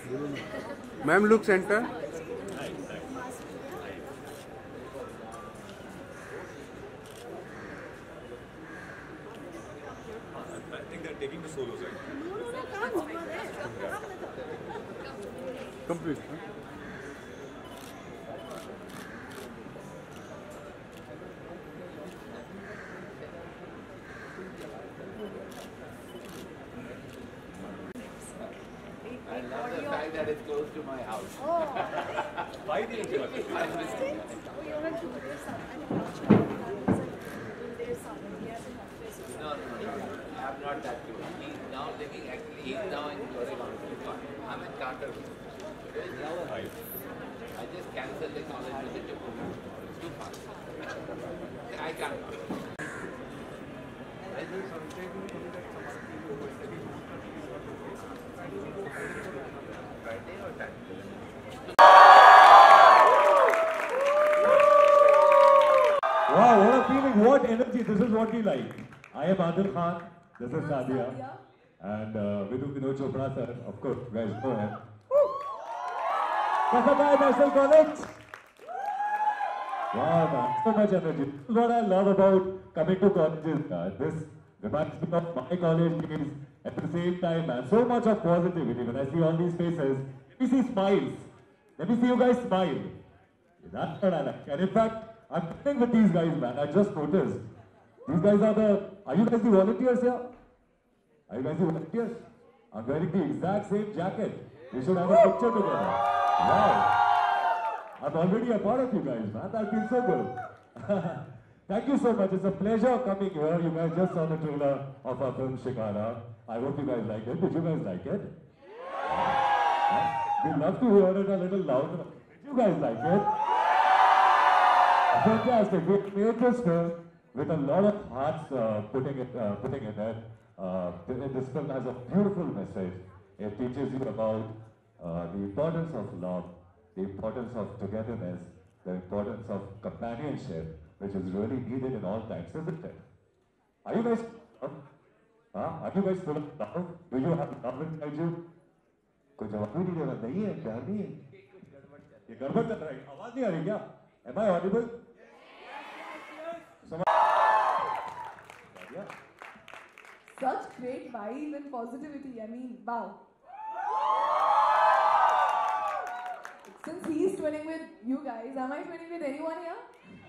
Ma'am, look center. I think they're taking the solos, right? Complete. I love the fact that it's close to my house. Why the interview? No, I'm not that close. He's now living, actually, he's now in Oregon. I'm in Carter. I just canceled the college visit to Pune. It's too far. I can't. Friday or Saturday? Wow, what a feeling, what energy. This is what we like. I am Adil Khan, this is Sadia, and Vidhu Vinod Chopra sir, of course, guys, go ahead. Kasakai National College. Wow, man, so much energy. This is what I love about coming to colleges. This reminds me of my college days. At the same time, man, so much of positivity. When I see all these faces, let me see smiles. Let me see you guys smile. That's what I like. And in fact, I'm playing with these guys, man. I just noticed. These guys are you guys the volunteers here? Are you guys the volunteers? I'm wearing the exact same jacket. We should have a picture together. Wow. I'm already a part of you guys, man. That feels so good. Thank you so much. It's a pleasure coming here. You guys just saw the trailer of our film Shikara. I hope you guys like it. Did you guys like it? We'd love to hear it a little louder. Did you guys like it? Fantastic. We made this film with a lot of hearts putting in it. This film has a beautiful message. It teaches you about the importance of love, the importance of togetherness, the importance of companionship, which is really needed in all times, isn't it? Are you guys? Are you guys full of love? Do you have love inside you? कुछ जवाब ही नहीं दे रहा, नहीं है, क्या नहीं है? ये गड़बड़ चल रहा है, आवाज नहीं आ रही क्या? Am I audible? Such great vibe and positivity. I mean, wow. Since he's twinning with you guys, am I twinning with anyone here?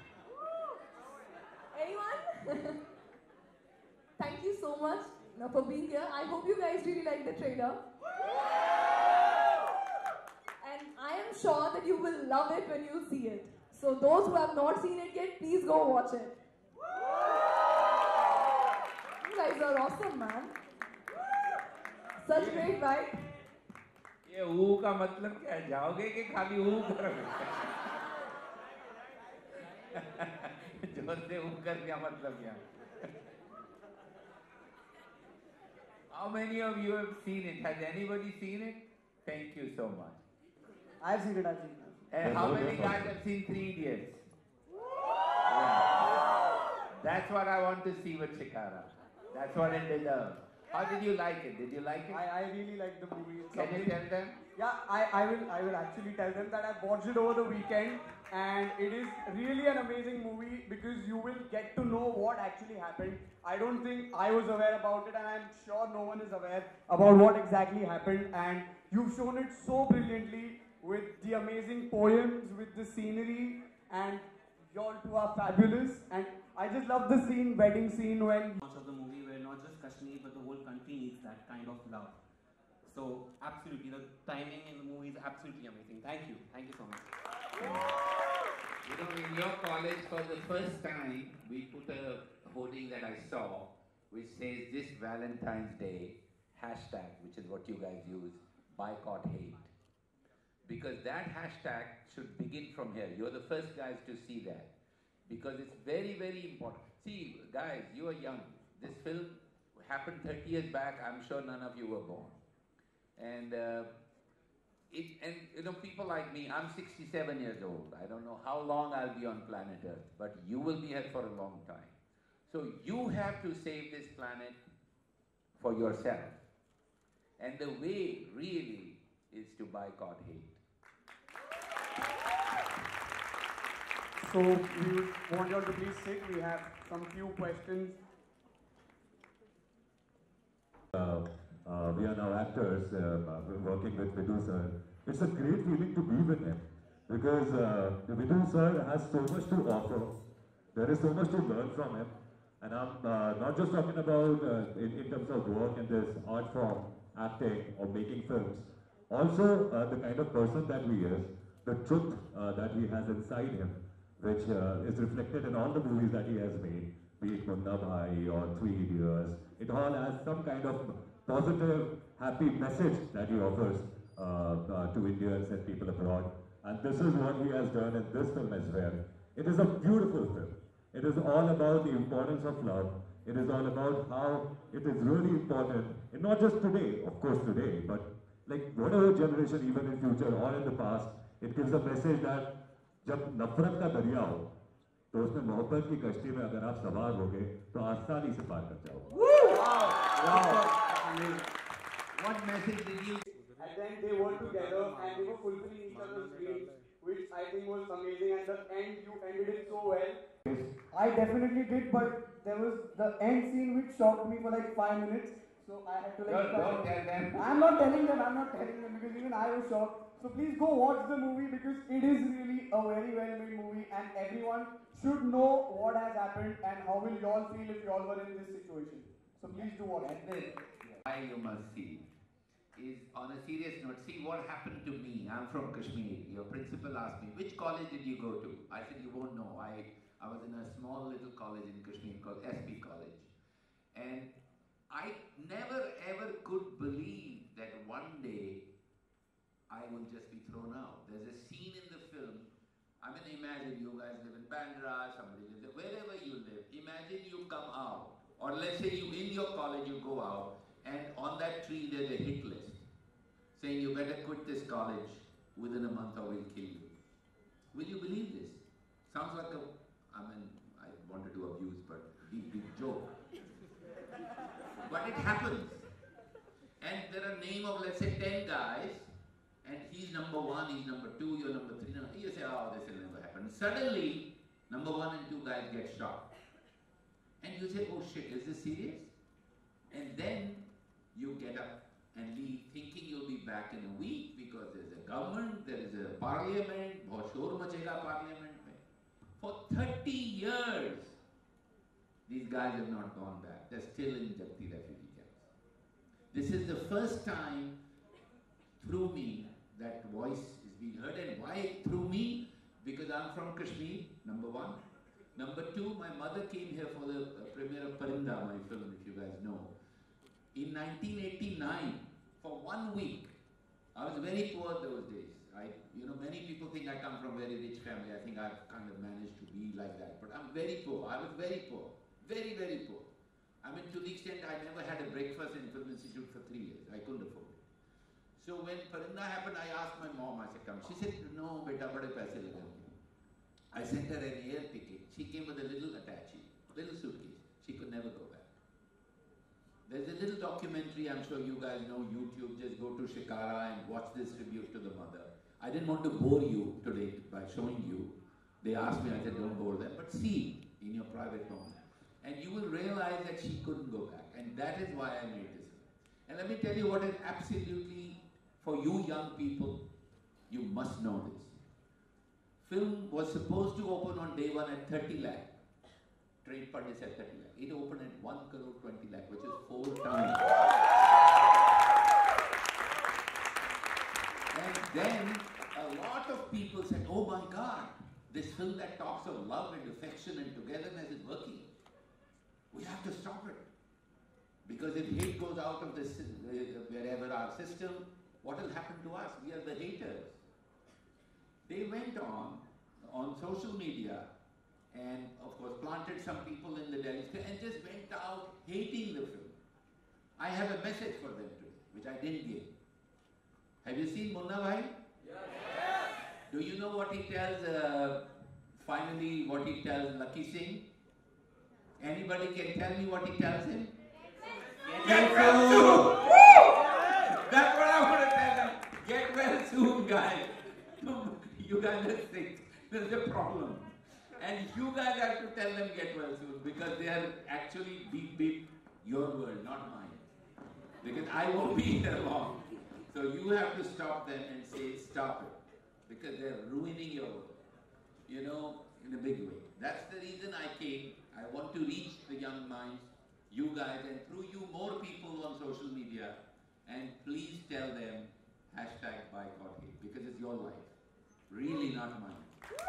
Anyone? Thank you so much for being here. I hope you guys really like the trailer. And I am sure that you will love it when you see it. So those who have not seen it yet, please go watch it. You guys are awesome, man. Such great vibe. ये ऊ का मतलब क्या है? जाओगे कि खाली ऊ करोगे? जोर से ऊ कर क्या मतलब क्या? How many of you have seen it? Has anybody seen it? Thank you so much. I've seen it. I've seen it. And how many guys have seen 3 Idiots? Yeah. That's what I want to see with Shikara. That's what it deserves. How did you like it? Did you like it? I really like the movie. It's Can you tell them? Yeah, I will actually tell them that I watched it over the weekend, and it is really an amazing movie because you will get to know what actually happened. I don't think I was aware about it, and I'm sure no one is aware about what exactly happened. And you've shown it so brilliantly with the amazing poems, with the scenery, and y'all two are fabulous. And I just love the scene, wedding scene when Much of the movie where not just Kashmir but the whole country needs that kind of love. So absolutely, the timing in the movie is absolutely amazing. Thank you so much. You know, in your college, for the first time, we put a hoarding that I saw, which says this Valentine's Day, hashtag, which is what you guys use, boycott hate. Because that hashtag should begin from here. You're the first guys to see that. Because it's very, very important. See, guys, you are young. This film happened 30 years back. I'm sure none of you were born. And you know, people like me, I'm 67 years old. I don't know how long I'll be on planet Earth, but you will be here for a long time. So you have to save this planet for yourself. And the way, really, is to boycott hate. So we want you all to please sit. We have some few questions. We are now actors, working with Vidhu sir. It's a great feeling to be with him because Vidhu sir has so much to offer. There is so much to learn from him. And I'm not just talking about in terms of work in this art form, acting or making films. Also, the kind of person that he is, the truth that he has inside him, which is reflected in all the movies that he has made, be it Munna Bhai or 3 Idiots. It all has some kind of positive, happy message that he offers to Indians and people abroad. And this is what he has done in this film as well. It is a beautiful film. It is all about the importance of love. It is all about how it is really important, and not just today, of course today, but like whatever generation, even in future or in the past, it gives a message that जब नफरत का दरिया हो, तो उसमें मोहब्बत की कश्ती में अगर आप सवार होगे, तो आसानी से पार कर जाओगे। Wow. What message did you? And then they were together and they were fulfilling each other's dreams, which I think was amazing. And the end, you ended it so well. I definitely did, but there was the end scene which shocked me for like 5 minutes. So I had to like. Don't tell them. I'm not telling them because even I was shocked. So please go watch the movie because it is really a very well made movie and everyone should know what has happened and how will y'all feel if y'all were in this situation. So please do watch it. And then, why you must see is on a serious note, see what happened to me. I'm from Kashmir. Your principal asked me, which college did you go to? I said, you won't know. I was in a small little college in Kashmir called SP College. And I never ever could believe that one day I will just be thrown out. There's a scene in the film. I mean, imagine you guys live in Bandra, somebody lives there, wherever you live. Imagine you come out, or let's say you in your college you go out, and on that tree there's a hit list saying you better quit this college within a month or we'll kill you. Will you believe this? Sounds like a, I mean, I wanted to abuse, but big joke. But it happens. And there are name of, let's say, 10 guys, and he's number 1, he's number 2, you're number 3. You say, oh, this will never happen. Suddenly, number 1 and 2 guys get shot. And you say, oh shit, is this serious? And then you get up and leave thinking you'll be back in a week because there's a government, there is a parliament, bahut shor machega parliament mein. For 30 years, these guys have not gone back. They're still in Jagti refugee camps. This is the first time through me that voice is being heard. And why through me? Because I'm from Kashmir, number 1. Number 2, my mother came here for the premiere of Parinda, my film, if you guys know. In 1989, for 1 week, I was very poor those days. Many people think I come from a very rich family. I think I've kind of managed to be like that. But I'm very poor. I was very poor. Very, very poor. I mean, to the extent I never had a breakfast in Film Institute for 3 years. I couldn't afford it. So when Parinda happened, I asked my mom, I said, come. She said, no, beta, bade paise lagenge. I sent her an air ticket. She came with a little attache, little suitcase. She could never go back. There's a little documentary, I'm sure you guys know, YouTube. Just go to Shikara and watch this tribute to the mother. I didn't want to bore you today by showing you. They asked me, I said, don't bore them, but see in your private moment. And you will realize that she couldn't go back. And that is why I made this film. And let me tell you what is absolutely, for you young people, you must know this. Film was supposed to open on day 1 at 30 lakh. Trade Pandit said 30 lakh. It opened at 1 crore 20 lakh, which is 4 times. And then a lot of people said, oh my God, this film that talks of love and affection and togetherness is working. We have to stop it. Because if hate goes out of this, wherever our system, what will happen to us? We are the haters. They went on social media and of course planted some people in the Delhi square and just went out hating the film. I have a message for them today, which I didn't give. Have you seen Munna Bhai? Yes. Do you know what he tells, finally what he tells Lucky Singh? Anybody can tell me what he tells him? Get well soon! That's what I want to tell them. Get You guys just think there's a problem. And you guys have to tell them get well soon because they are actually beep your world, not mine. Because I won't be here long. So you have to stop them and say stop it. Because they're ruining your world. You know, in a big way. That's the reason I came. I want to reach the young minds, you guys, and through you more people on social media. And please tell them #boycott hate because it's your life. Really not mine.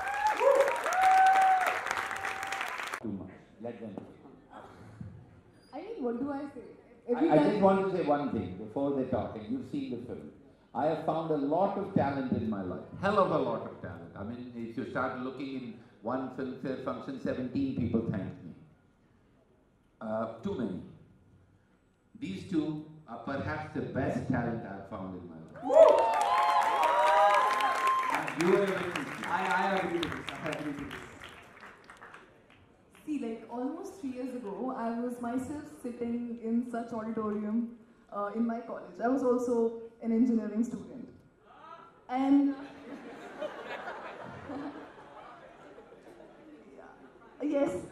Too much. Let them say. I mean, what do I say? I just want to say one thing before they talk, and you've seen the film. I have found a lot of talent in my life. Hell of a lot of talent. I mean, if you start looking in one filmfare function, 17 people thanked me. Too many. These two are perhaps the best talent I've found in my life. And you are with I agree with this. I agree with this. See, like almost 3 years ago, I was myself sitting in such auditorium in my college. I was also an engineering student. And yeah. Yes.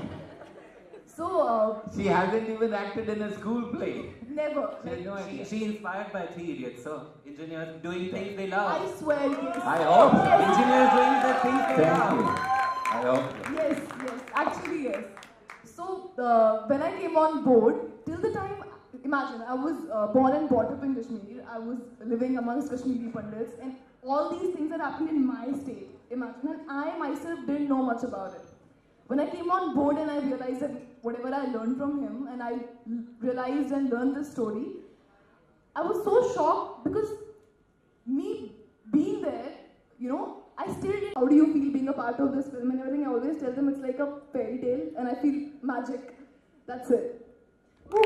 So She hasn't even acted in a school play. never. She has no idea. She inspired by Three Idiots, so engineers doing things they love. I swear, yes. I hope so. Yes. Engineers doing the things they Thank you. love. I hope so. Yes, actually yes. So when I came on board, till the time, imagine, I was born and brought up in Kashmir. I was living amongst Kashmiri Pandits, and all these things that happened in my state. Imagine, and I myself didn't know much about it. When I came on board and I realized that whatever I learned from him, and I realized and learned this story, I was so shocked because me being there, you know, I still didn't. How do you feel being a part of this film and everything? I always tell them it's like a fairy tale, and I feel magic. That's it. Woo.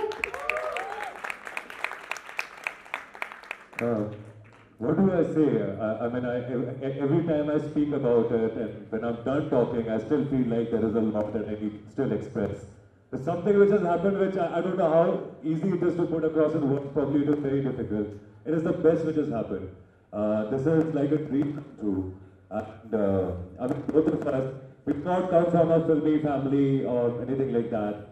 What do I say? I mean, every time I speak about it, and when I'm done talking, I still feel like there is a lot that I need to still express. There's something which has happened which I don't know how easy it is to put across in words, probably it is very difficult. It is the best which has happened. This is like a dream come true. And I mean, both of us, we did not come from a filmy family or anything like that.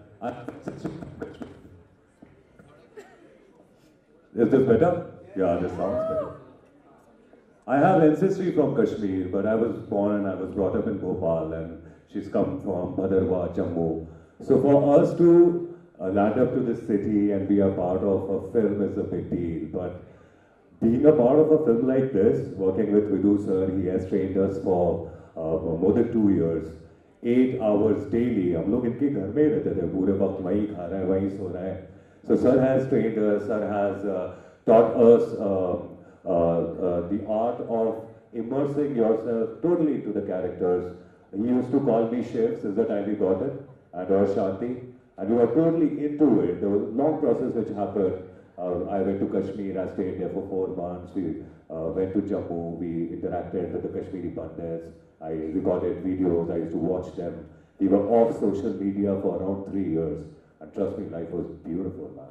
Is this better? Yeah, this sounds better. I have ancestry from Kashmir, but I was born and I was brought up in Bhopal, and she's come from Bhadarwah, Jammu. So for us to land up to this city and be a part of a film is a big deal. But being a part of a film like this, working with Vidhu sir, he has trained us for more than 2 years, 8 hours daily. हम लोग इनके घर में ही रहते थे, पूरे वक्त वहीं खा रहा है, वहीं सो रहा है. So sir has trained us, sir has taught us the art of immersing yourself totally into the characters. He used to call me Shiv since the time we got it, and or Shanti, and we were totally into it. There was a long process which happened. I went to Kashmir, I stayed there for 4 months. We went to Jammu, we interacted with the Kashmiri Pandits. I recorded videos, I used to watch them. We were off social media for around 3 years, and trust me, life was beautiful, man.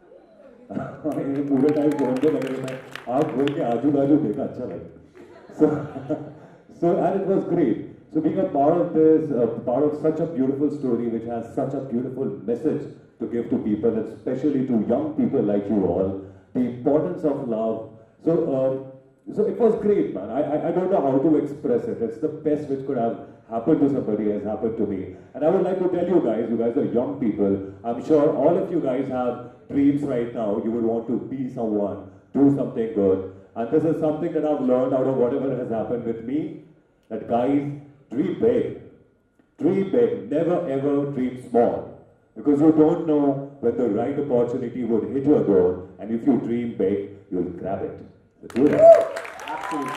पूरे time phone पे लगे मैं आँख खोल के आजू बाजू देखा अच्छा लगा. So and it was great. So being a part of this, part of such a beautiful story which has such a beautiful message to give to people, especially to young people like you all, the importance of love. So it was great, man. I don't know how to express it. It's the best which could have happened to somebody has happened to me. And I would like to tell you guys are young people. I'm sure all of you guys have dreams right now. You would want to be someone, do something good. And this is something that I've learned out of whatever has happened with me. That guys, dream big. Dream big. Never ever dream small. Because you don't know when the right opportunity would hit your door. And if you dream big, you'll grab it. So do that. Absolutely.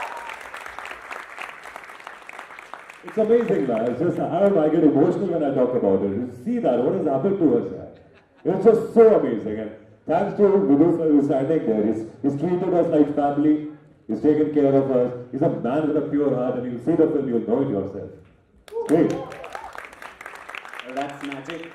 It's amazing, man. It's just, I don't know, I get emotional when I talk about it. You see that, what has happened to us, man? It's just so amazing. And thanks to Vidhu sir who's standing there. He's treated us like family. He's taken care of us. He's a man with a pure heart, and you'll see the film, you'll know it yourself. Great. Well, that's magic.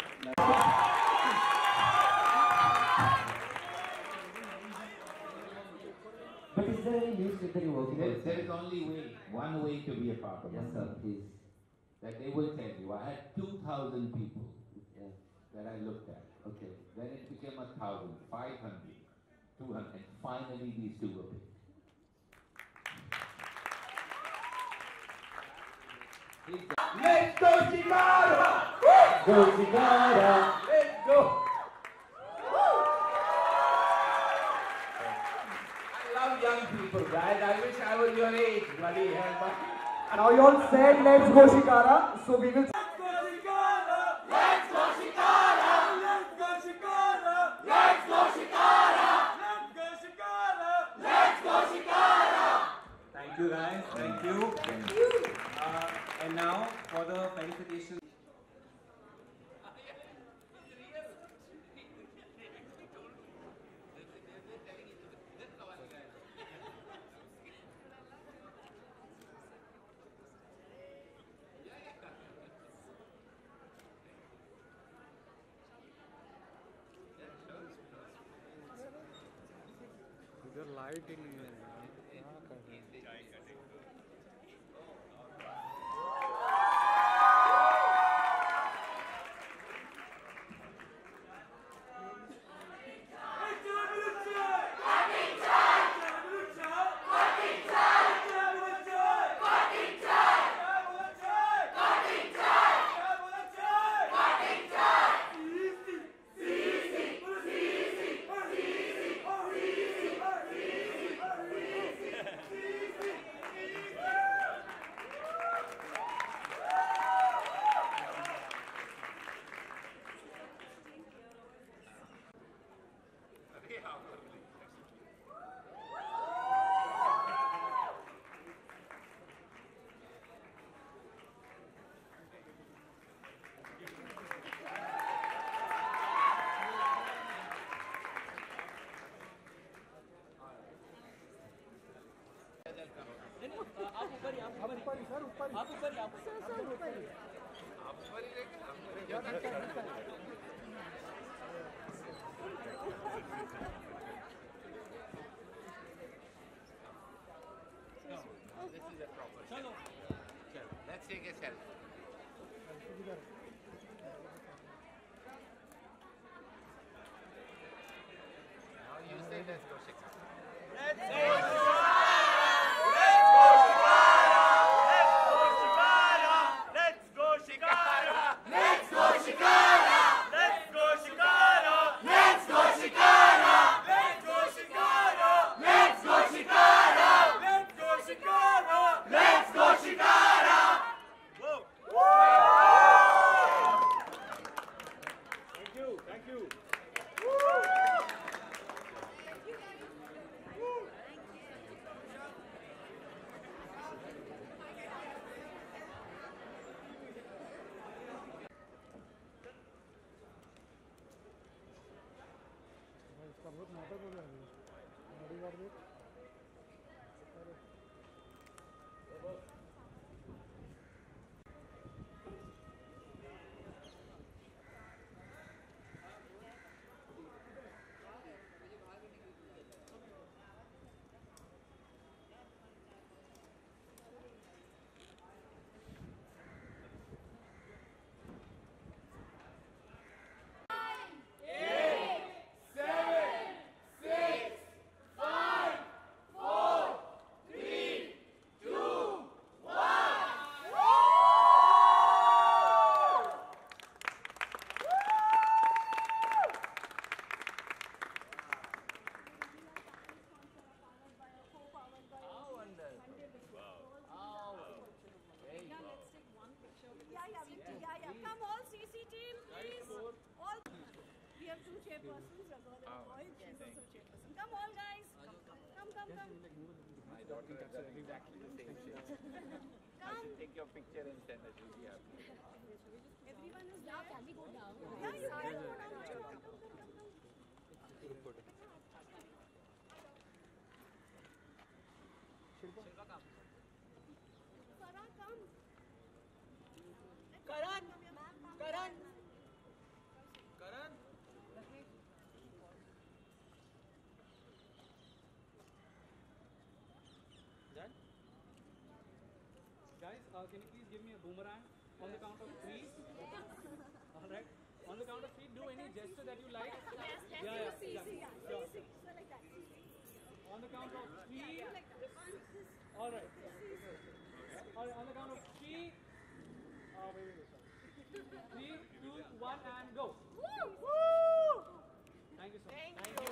But is there there any news that you're working on? There is only one way to be a part of Yes, it. sir, please. That they will tell you. I had 2,000 people Yeah. that I looked at. Okay. Then it became 1,000, 500, 200, and finally these two were picked. Let's go, Chikara! Go, Chikara! Let's go! I love young people, guys. I wish I was your age, bloody hell. But Now you all said let's go Shikara, so we will. let's go, Chikara! Let's go, Chikara! Let's go, Chikara! Let's go, Chikara! Let's go, Chikara! Thank you, guys. Thank you. And now for the felicitation. Let's take a selfie. Now you say let's go, Shikara. Come all CC team, please. All. We have two chairpersons, Raghav and Roy. She's also a chairperson. Come all guys. Come. My daughter has done exactly the same shape. I should take your picture and send it to the Everyone is now. Can we go down? Yeah, you can go down. Come. Farah, come. Karan. can you please give me a boomerang on the count of 3? All right. On the count of 3, do any gesture that you like. Yes, Yeah. Sure. So like that. On the count of 3. All right. All right. On the count of 3. Wait. 3, 2, 1, and go. Woo! Thank you so much. Thank you.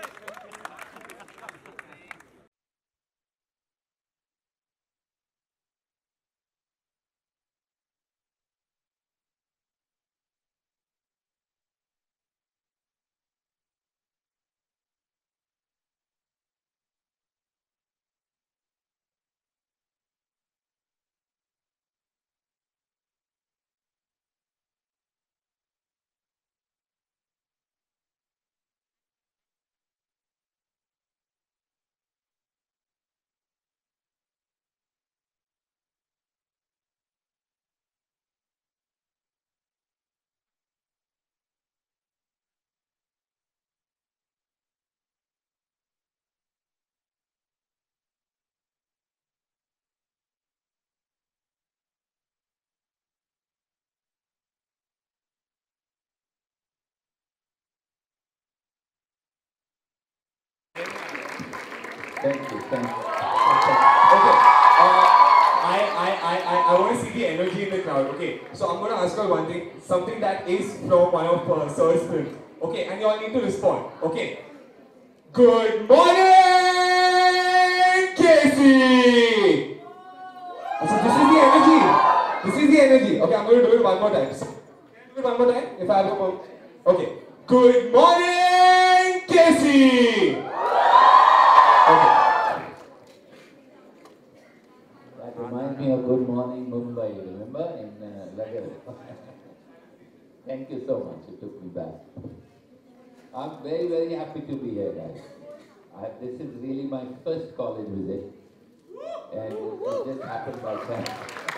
Thank you. Okay. I want to see the energy in the crowd. Okay. So I'm going to ask you one thing. Something that is from one of Sir's films. Okay. And you all need to respond. Okay. Good morning, Casey. So this is the energy. This is the energy. Okay. I'm going to do it one more time. So, can I do it one more time? If I have a moment. Okay. Good morning, Casey. Okay. That reminds me of Good Morning Mumbai, remember? In Lagar. Thank you so much, you took me back. I'm very, very happy to be here, guys. This is really my first college visit. And it just happened by chance.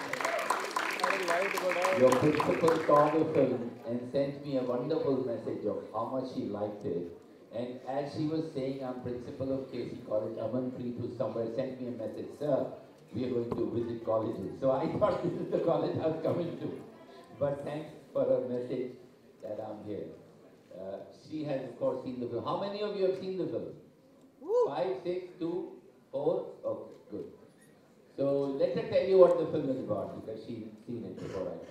Your principal saw the film and sent me a wonderful message of how much she liked it. And as she was saying, I'm principal of KC College, Amanpreet who somewhere sent me a message, sir, we are going to visit colleges. So I thought this is the college I was coming to. But thanks for her message that I'm here. She has of course seen the film. How many of you have seen the film? 5, 6, 2, 4? Okay, good. So let her tell you what the film is about because she's seen it before I.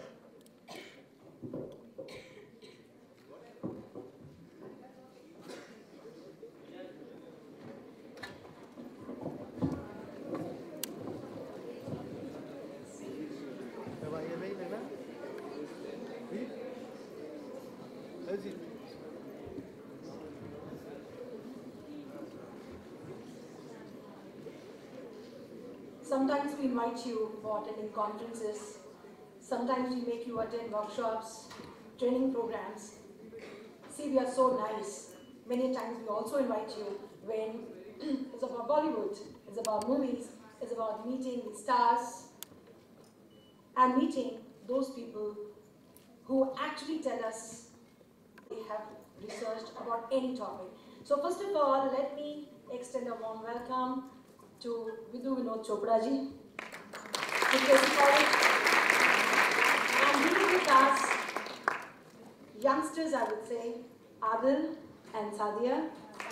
Sometimes we invite you for attending conferences. Sometimes we make you attend workshops, training programs. See, we are so nice. Many times we also invite you when it's about Bollywood, it's about movies, it's about meeting the stars and meeting those people who actually tell us they have researched about any topic. So first of all, let me extend a warm welcome to Vidhu Vinod Chopra ji, to KC College, and meeting with us, youngsters I would say, Adil and Sadia.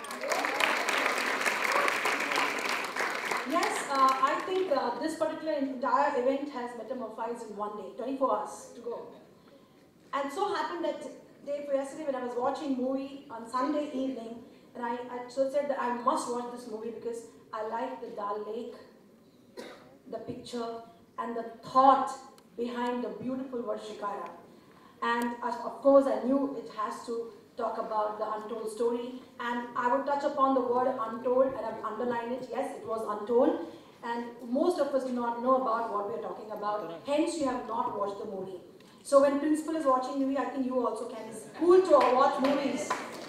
Yes, I think this particular entire event has metamorphosed in one day, 24 hours to go. And so happened that day for yesterday when I was watching movie on Sunday evening, and I so said that I must watch this movie because I like the Dal Lake, the picture, and the thought behind the beautiful word Shikara. And of course, I knew it has to talk about the untold story. And I would touch upon the word untold, and I've underlined it. Yes, it was untold. And most of us do not know about what we're talking about. Hence, you have not watched the movie. So when principal is watching movie, I think you also can. It's cool to watch movies.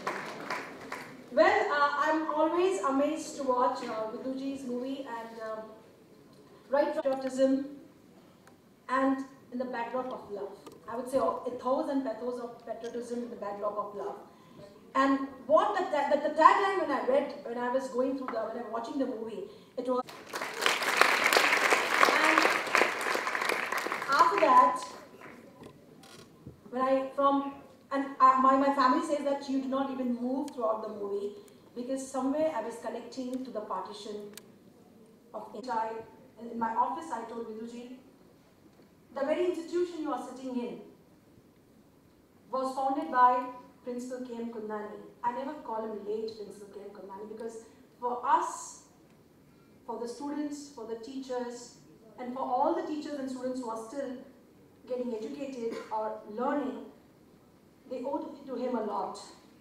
Well, I'm always amazed to watch Vidhuji's movie and right from patriotism and in the backdrop of love. I would say ethos and pathos of patriotism in the backdrop of love. And what the tagline when I was going through when I was watching the movie, it was. And that my family says that you do not even move throughout the movie because somewhere I was connecting to the partition of inside. In my office, I told Viduji, the very institution you are sitting in was founded by Principal K.M. Kundani. I never call him late Principal K.M. Kundani because for us, for the students, for the teachers, and for all the teachers and students who are still getting educated or learning, they owe to him a lot.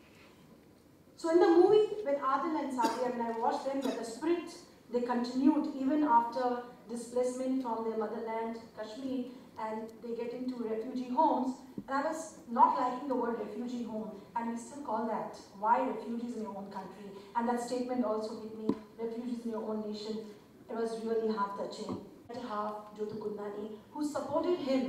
So in the movie, when Adil and Sadia, when I watched them, that the spirit, they continued even after displacement from their motherland, Kashmir, and they get into refugee homes. And I was not liking the word refugee home, and we still call that. Why refugees in your own country? And that statement also hit me, refugees in your own nation. It was really heart-touching. Half Jyotu Kundani, who supported him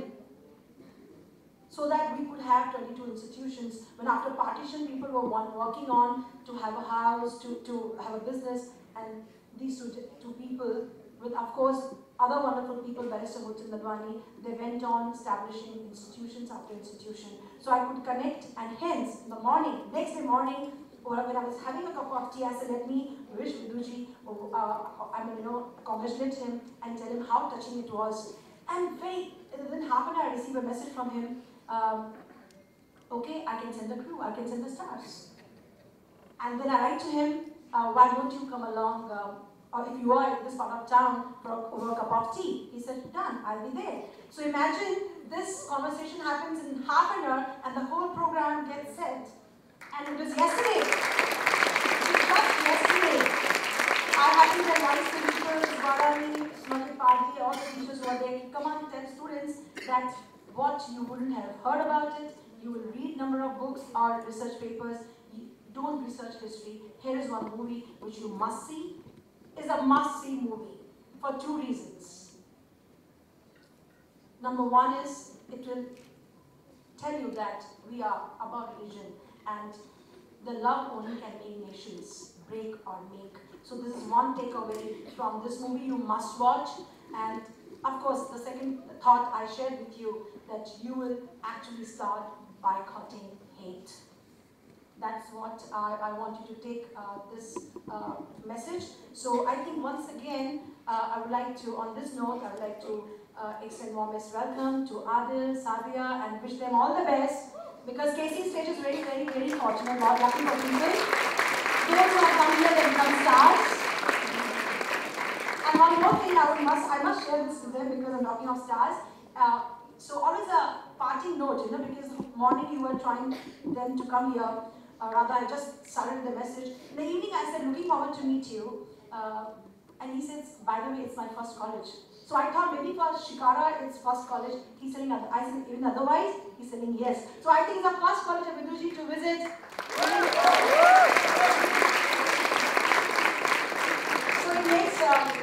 so that we could have 22 institutions. When after partition, people were working on to have a house, to have a business, and these two people, with of course other wonderful people, Barrister Hutchin Ladwani, they went on establishing institutions after institution. So I could connect, and hence, in the morning, next day morning, when I was having a cup of tea, I said, let me wish Viduji, congratulate him and tell him how touching it was. And within half an hour, I received a message from him, okay, I can send the crew, I can send the stars. And then I write to him, why don't you come along, or if you are in this part of town over a cup of tea. He said, done, I'll be there. So imagine this conversation happens in half an hour and the whole program gets set. And it was yesterday. It was just yesterday. I had to tell vice principals, Varani, Smriti Padhi, all the teachers who are there, come on, tell students that what you wouldn't have heard about it, you will read number of books or research papers, you don't research history. Here is one movie which you must see. It's a must-see movie for two reasons. Number one is, it will tell you that we are about religion and the love only can make nations break or make. So this is one takeaway from this movie you must watch. And of course, the second thought I shared with you, that you will actually start boycotting hate. That's what I want you to take this message. So I think once again, I would like to, on this note, I would like to extend warmest welcome to Adil, Sadia, and wish them all the best. Because KC stage is very, very, very fortunate, not lucky for people. Those who have come here, they become stars. And one more thing I must share this with them because I'm talking of stars. So always a parting note, because morning you were trying them to come here. Rather, I just started the message. In the evening, I said, looking forward to meet you. And he says, by the way, it's my first college. So I thought maybe for Shikara, it's first college. He's saying, I said, even otherwise, he's saying yes. So I think it's the first college of Viduji to visit. So it makes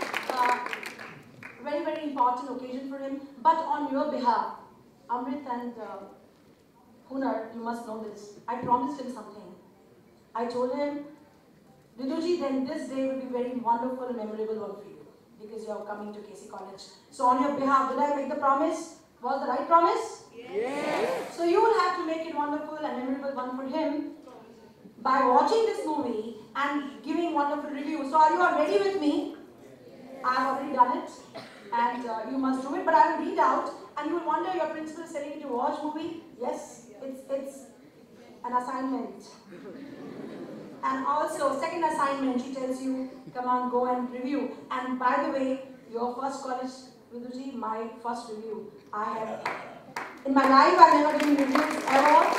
a very, very important occasion for him. But on your behalf, Amrit and Hunar, you must know this. I promised him something. I told him, Viduji, then this day will be very wonderful and memorable one for you because you are coming to KC College. So on your behalf, did I make the promise? Was the right promise? Yes. So you will have to make it wonderful and memorable one for him by watching this movie and giving wonderful reviews. So are you all ready with me? I have already done it and you must do it, but I will read out and you will wonder your principal is telling you to watch movie. Yes, it's an assignment. And also, second assignment, she tells you, come on, go and review. And by the way, your first college, Viduji, my first review. I have, in my life, I've never given reviews ever.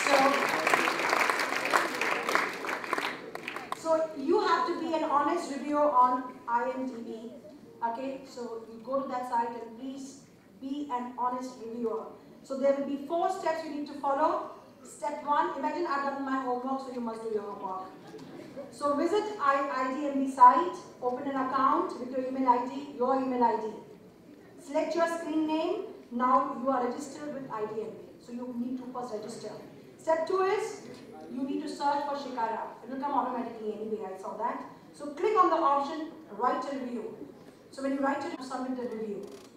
So you have to be an honest reviewer on IMDb. Okay, so you go to that site and please be an honest reviewer. So there will be 4 steps you need to follow. Step 1, imagine I've done my homework, so you must do your homework. So visit IDMB site, open an account with your email ID, Select your screen name. Now you are registered with IDMB. So you need to first register. Step 2 is, you need to search for Shikara. It will come automatically anyway, I saw that. So click on the option, write a review. So when you write it, submit the review.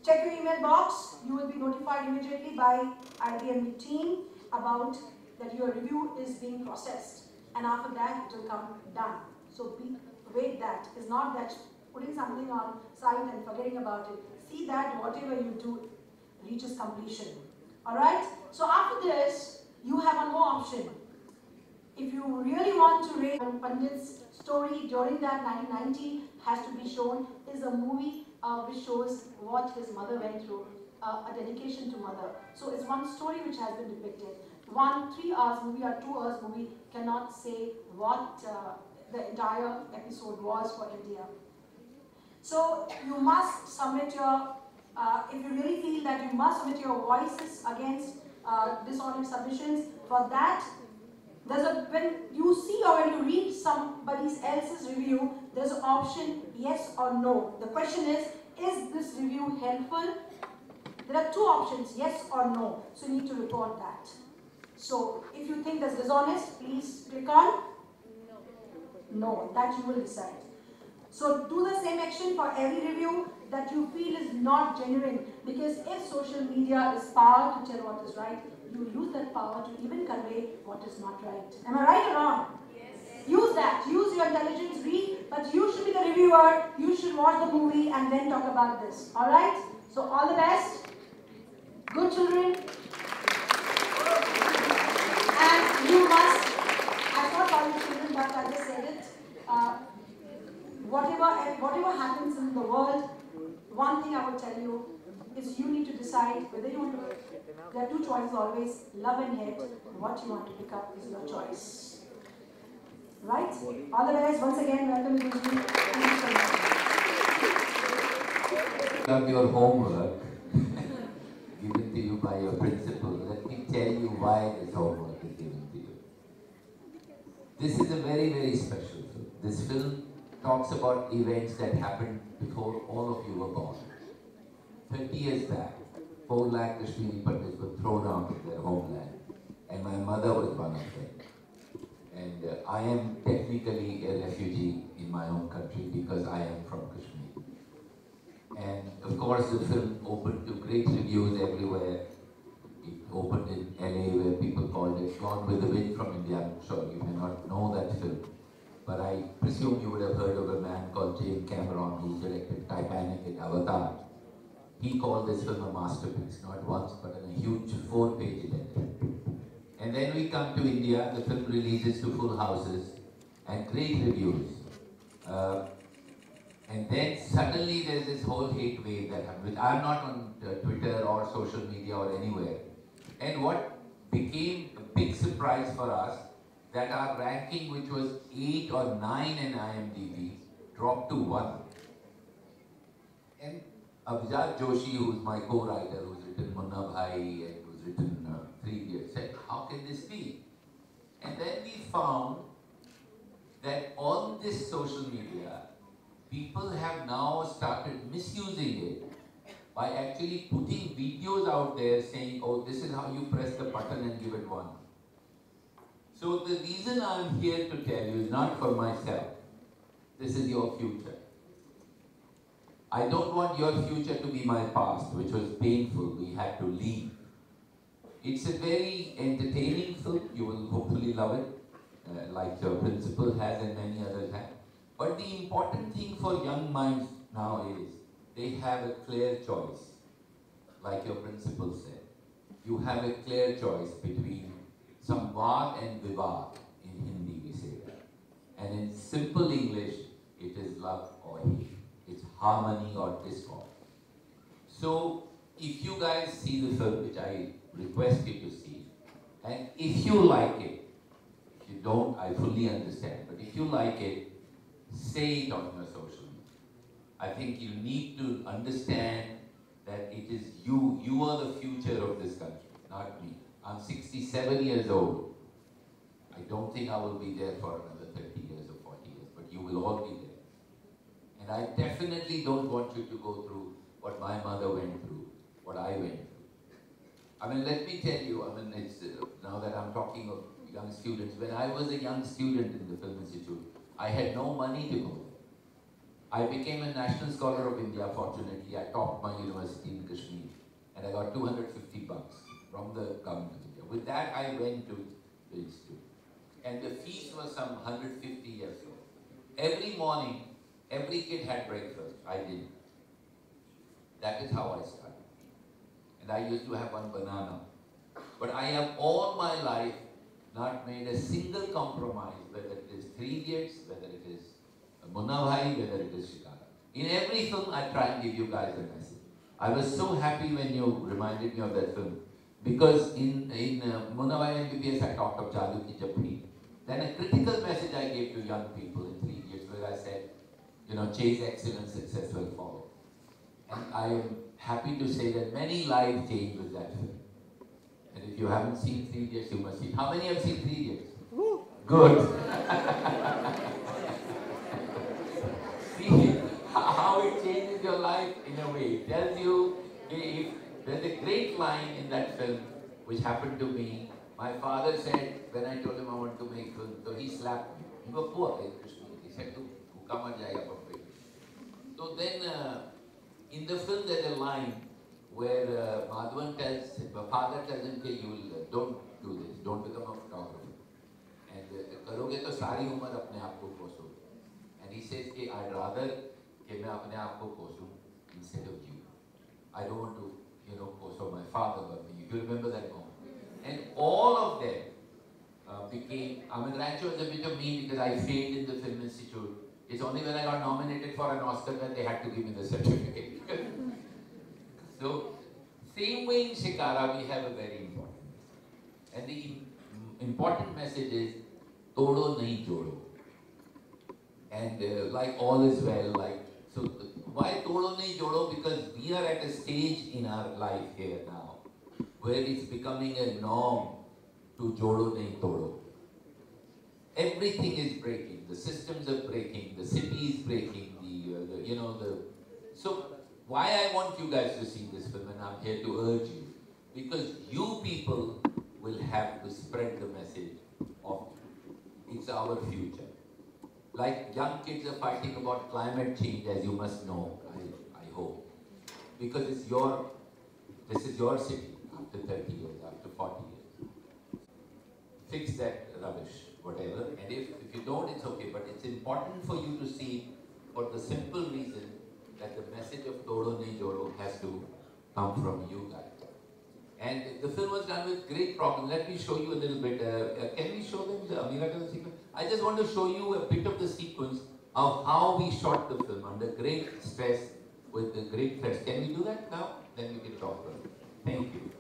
check your email box. You will be notified immediately by IDM team about that your review is being processed. And after that, it will come done. So wait that. It's not that putting something on site and forgetting about it. See that whatever you do reaches completion. Alright? So after this, you have one more option. If you really want to rate Pandit's story during that 1990 has to be shown, is a movie which shows what his mother went through, a dedication to mother. So it's one story which has been depicted. 1 3-hour movie or 2 hours movie cannot say what the entire episode was for India. So you must submit your, if you really feel that you must submit your voices against dishonest submissions, for that, when you see or when you read somebody else's review, there's an option yes or no. The question is this review helpful? There are 2 options, yes or no. So you need to report that. So if you think that's dishonest, please click on no. That you will decide. So do the same action for every review that you feel is not genuine. Because if social media is power to tell what is right, you use that power to even convey what is not right. Am I right or wrong? Yes. Use that. Use your intelligence, read, but you should be the reviewer. You should watch the movie and then talk about this. Alright? So all the best. Good children. And you must, I'm not calling children, but I just said it. Whatever happens in the world, one thing I will tell you is you need to decide whether you want to. There are 2 choices always, love and hate. What you want to pick up is your choice. Right? All the best. Once again, welcome to Guruji. Thank you so much. Of your homework given to you by your principal, let me tell you why this homework is given to you. This is a very, very special film. This film talks about events that happened before all of you were born. 30 years back, 4 lakh Kashmiri Pandits were thrown out of their homeland, and my mother was one of them. And I am technically a refugee in my own country because I am from Kashmir. And of course the film opened to great reviews everywhere. It opened in LA where people called it Gone with the Wind from India. I'm sure you may not know that film. But I presume you would have heard of a man called James Cameron who directed Titanic and Avatar. He called this film a masterpiece, not once, but in a huge 4-page editor. And then we come to India, the film releases to full houses and great reviews. And then suddenly there's this whole hate wave that happens. I'm not on Twitter or social media or anywhere. And what became a big surprise for us, that our ranking, which was 8 or 9 in IMDb, dropped to 1. And Avjad Joshi, who's my co-writer, who's written Munna Bhai and who's written 3 Idiots, said, how can this be? And then we found that on this social media, people have now started misusing it by actually putting videos out there saying, oh, this is how you press the button and give it 1. So the reason I'm here to tell you is not for myself. This is your future. I don't want your future to be my past, which was painful. We had to leave. It's a very entertaining film. You will hopefully love it, like your principal has and many others have. But the important thing for young minds now is they have a clear choice. Like your principal said, you have a clear choice between Samvad and Vivad. In Hindi we say that. And in simple English, it is love or hate. It's harmony or discord. So if you guys see the film, which I request you to see, and if you like it, if you don't, I fully understand, but if you like it, say it on your social media. I think you need to understand that it is you. You are the future of this country, not me. I'm 67 years old. I don't think I will be there for another 30 years or 40 years, but you will all be there. And I definitely don't want you to go through what my mother went through, what I went through. I mean, let me tell you, I mean, it's, now that I'm talking of young students, when I was a young student in the Film Institute, I had no money to go there. I became a National Scholar of India, fortunately. I topped my university in Kashmir. And I got 250 bucks from the government of India. With that, I went to the institute. And the fees was some 150 years old. Every morning, every kid had breakfast. I didn't. That is how I started. And I used to have one banana. But I have all my life not made a single compromise, whether it is Three Idiots, whether it is Munna Bhai, whether it is Shikara. In every film, I try and give you guys a message. I was so happy when you reminded me of that film. Because in Munna Bhai MBBS, I talked of Jadoo Ki Chappi. Then a critical message I gave to young people in Three Idiots, where I said, you know, chase excellence, success will follow. And I am happy to say that many lives changed with that film. And if you haven't seen Three Idiots, you must see it. How many have seen Three Idiots? Good. See how it changes your life in a way. It tells you, if there's a great line in that film, which happened to me. My father said, when I told him I want to make film, so he slapped me. He was poor in Kashmir. He said, "Tu bhuka mar jayega pappe." So then, in the film, there's a line where Madhavan tells, the father tells him, "Hey, don't do this, don't become a photographer. And karoge to sari umar apne aap ko koso." And he says, "Hey, I'd rather कि मैं अपने आप को कोसूं instead of you. I don't want to, you know, koso my father or me." If you remember that moment. And all of them became, Amit Rancho is a bit of me because I failed in the Film Institute. It's only when I got nominated for an Oscar that they had to give me the certificate. So, same way in Shikara, we have a very important message. And the important message is, Todo nahi jodo. And like all is well, like, so why Todo nahi jodo? Because we are at a stage in our life here now, where it's becoming a norm to jodo nahi todo. Everything is breaking. The systems are breaking. The city is breaking. So why I want you guys to see this film, and I'm here to urge you, because you people will have to spread the message of it's our future. Like young kids are fighting about climate change, as you must know, I hope, because this is your city after 30 years, after 40 years. Fix that rubbish, whatever, and if you don't, it's okay, but it's important for you to see for the simple reason that the message of Todo Nahi Jodo has to come from you guys. And the film was done with great problem. Let me show you a little bit. Can we show them the Ameeraka sequence? I just want to show you a bit of the sequence of how we shot the film under great stress with the great stress. Can we do that now? Then we can talk about it. Thank you.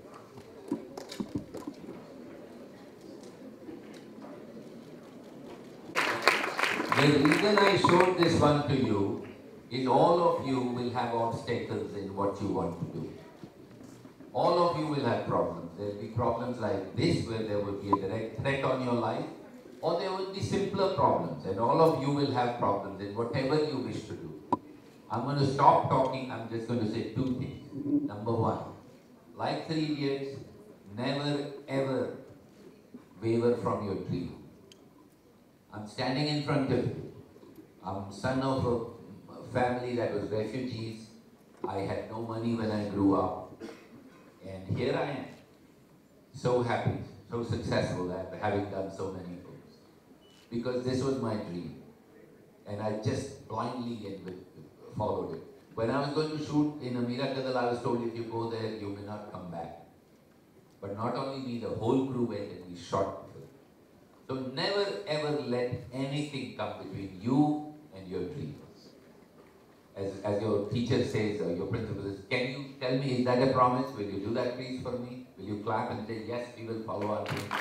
The reason I showed this one to you is all of you will have obstacles in what you want to do. All of you will have problems. There will be problems like this, where there will be a direct threat on your life, or there will be simpler problems, and all of you will have problems in whatever you wish to do. I'm going to stop talking. I'm just going to say two things. Number one, like Three Idiots, never ever waver from your dream. I'm standing in front of you. I'm son of a family that was refugees. I had no money when I grew up. And here I am, so happy, so successful at having done so many things. Because this was my dream. And I just blindly followed it. When I was going to shoot in Ameeraka, I was told, if you go there, you may not come back. But not only me, the whole crew went and we shot the film. So never ever let anything come between you and your dreams. As your teacher says, or your principal says, can you tell me, is that a promise? Will you do that please for me? Will you clap and say, yes, we will follow our dream?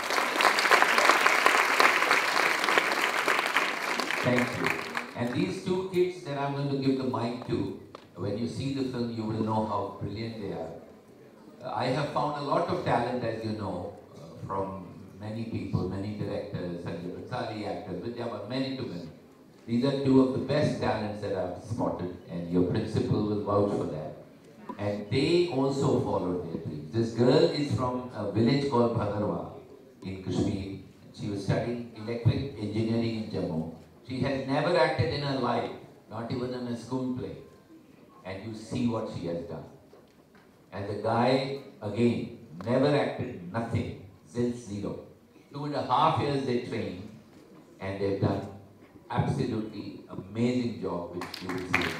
Thank you. And these two kids that I'm going to give the mic to, when you see the film, you will know how brilliant they are. I have found a lot of talent, as you know, from many people, many directors, Sanjay Bhansali, actors, Vidya, many to many. These are two of the best talents that I've spotted, and your principal will vouch for that. And they also followed their dreams. This girl is from a village called Bhadarwa in Kashmir. She was studying electric engineering in Jammu. She has never acted in her life, not even in a school play, and you see what she has done. And the guy, again, never acted, nothing, zero. 2.5 years they trained, and they've done absolutely amazing job, which you will see.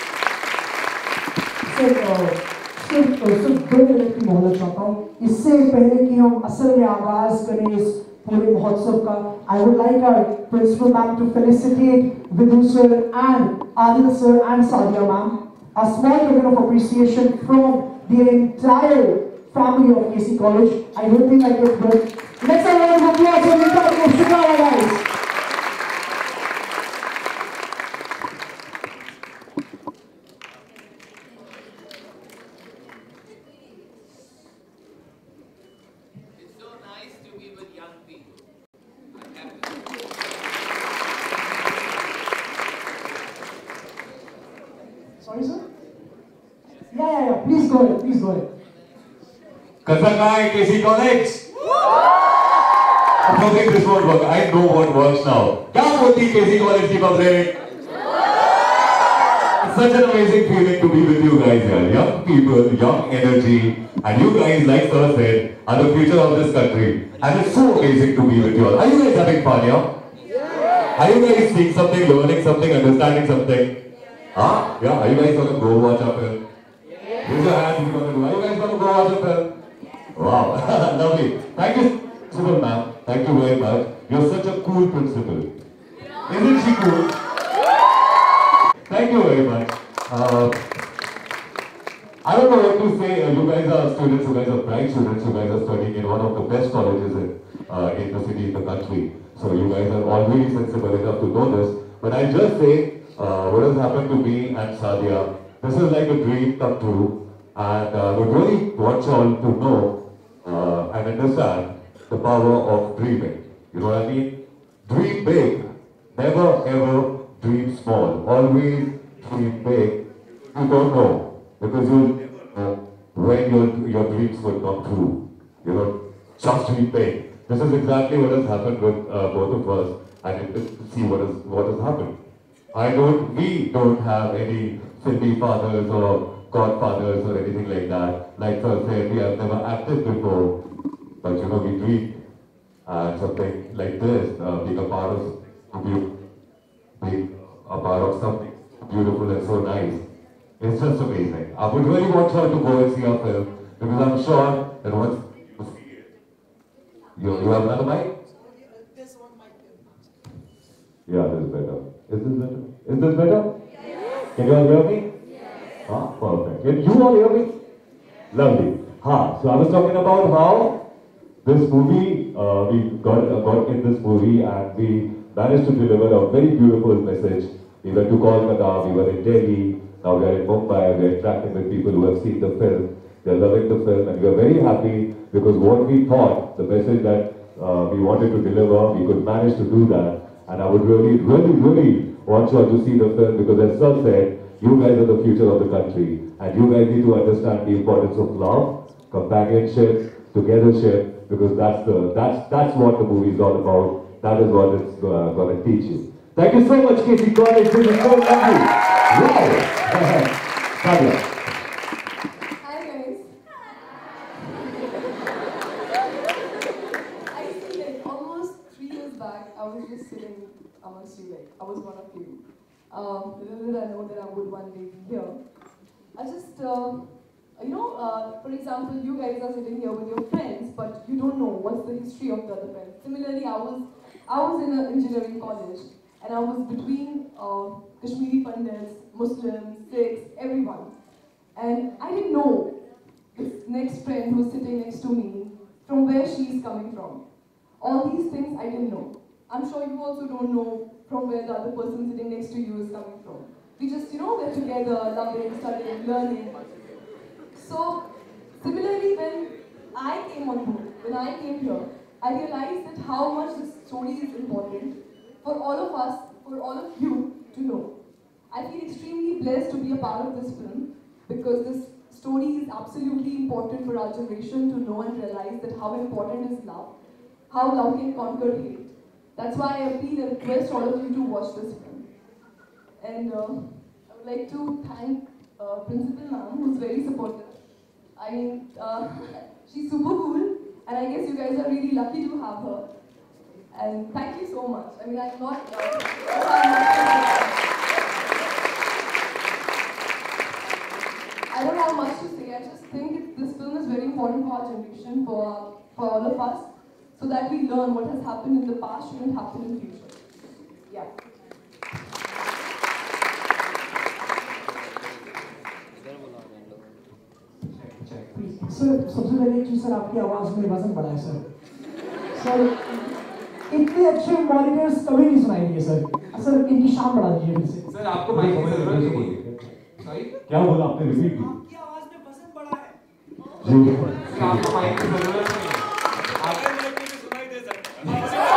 सिर्फ 2 minute की मोहलत चाहता हूँ इससे पहले कि हम असल में आगाज करें इस पूरे महोत्सव का I would like our principal ma'am to felicitate Vidhu sir and Adil sir and Sadia ma'am. A small token of appreciation from the entire family of KC College. I don't think I get good. Let's have a round of applause for the entire of Chicago, guys. Sorry, sir? Yeah. Please go ahead. Kasakai, KC College. I don't think this won't work. I know what works now. क्या बोलती KC College की public? It's such an amazing feeling to be with you guys here. Young people, young energy, and you guys, like sir said, are the future of this country. And it's so amazing to be with you all. Are you guys having fun, yeah? Are you guys seeing something, learning something, understanding something? Huh? Yeah, are you guys going to go watch a film? Raise your hands if you're going to go. Are you guys going to go watch a film? Wow, lovely. Thank you, Principal ma'am. Thank you very much. You're such a cool principal. Isn't she cool? Thank you very much. I don't know what to say. You guys are students, you guys are bright students, you guys are studying in one of the best colleges in the city, in the country. So you guys are already sensible enough to know this. But I'll just say, what has happened to me and Sadia, this is like a dream come true. And we really want you all to know and understand the power of dreaming. You know what I mean? Dream big. Never ever dream small. Always dream big. You don't know. Because you never know when your dreams will come true. You know, just dream big. This is exactly what has happened with both of us. And you can see what has happened. We don't have any filmy fathers or godfathers or anything like that. Like sir said, we have never acted before. But you know, we dream. And something like this, being a part of something beautiful and so nice. It's just amazing. I would really want you all to go and see our film because I'm sure that once you see it, you have another mic? Yeah, this is better. Is this better? Is this better? Yes. Can you all hear me? Yes. Ah, perfect. Can you all hear me? Yes. Lovely. So I was talking about how this movie, we got in this movie and we managed to deliver a very beautiful message. We went to Kolkata, we were in Delhi, now we are in Mumbai, we are interacting with people who have seen the film. They are loving the film and we are very happy because what we thought, the message that we wanted to deliver, we could manage to do that. And I would really want you all to see the film because as Sir said, you guys are the future of the country. And you guys need to understand the importance of love, companionship, togethership, because that's what the movie is all about. That is what it's going to teach you. Thank you so much, KC College. This is so lovely. Wow. Fabulous. Hi guys. I see like almost 3 years back, I was just sitting amongst you, like I was one of you. Little did I know that I would one day be here. I just, for example, you guys are sitting here with your friends, but you don't know what's the history of the other friends. Similarly, I was in an engineering college, and I was between Kashmiri Pandits, Muslims, Sikhs, everyone. And I didn't know this next friend who's sitting next to me, from where she is coming from. All these things I didn't know. I'm sure you also don't know from where the other person sitting next to you is coming from. We just, we're together, loving, studying, learning. So, similarly, when I came on board, when I came here, I realized that how much this story is important for all of us, for all of you to know. I feel extremely blessed to be a part of this film because this story is absolutely important for our generation to know and realize that how important is love, how love can conquer hate. That's why I appeal and request all of you to watch this film. And I would like to thank Principal Ma'am, who's very supportive. I mean, she's super cool, and I guess you guys are really lucky to have her. And thank you so much. I mean, I'm not. I don't have much to say. I just think this film is very important for our generation, for all of us, so that we learn what has happened in the past shouldn't happen in the future. Yeah. Sir सबसे पहले एक चीज sir आपकी आवाज में वजन बढ़ा है सर इतने अच्छे मॉनिटर्स कभी नहीं सुनाई दिए सर इनकी शान बढ़ा दीजिए फिर से सर आपको माइक की जरूरत नहीं है सॉरी क्या बोला आपने रिपीट की आपकी आवाज में वजन बढ़ा है सर आपको माइक की जरूरत नहीं है आगे माइक में सुनाई दे सकता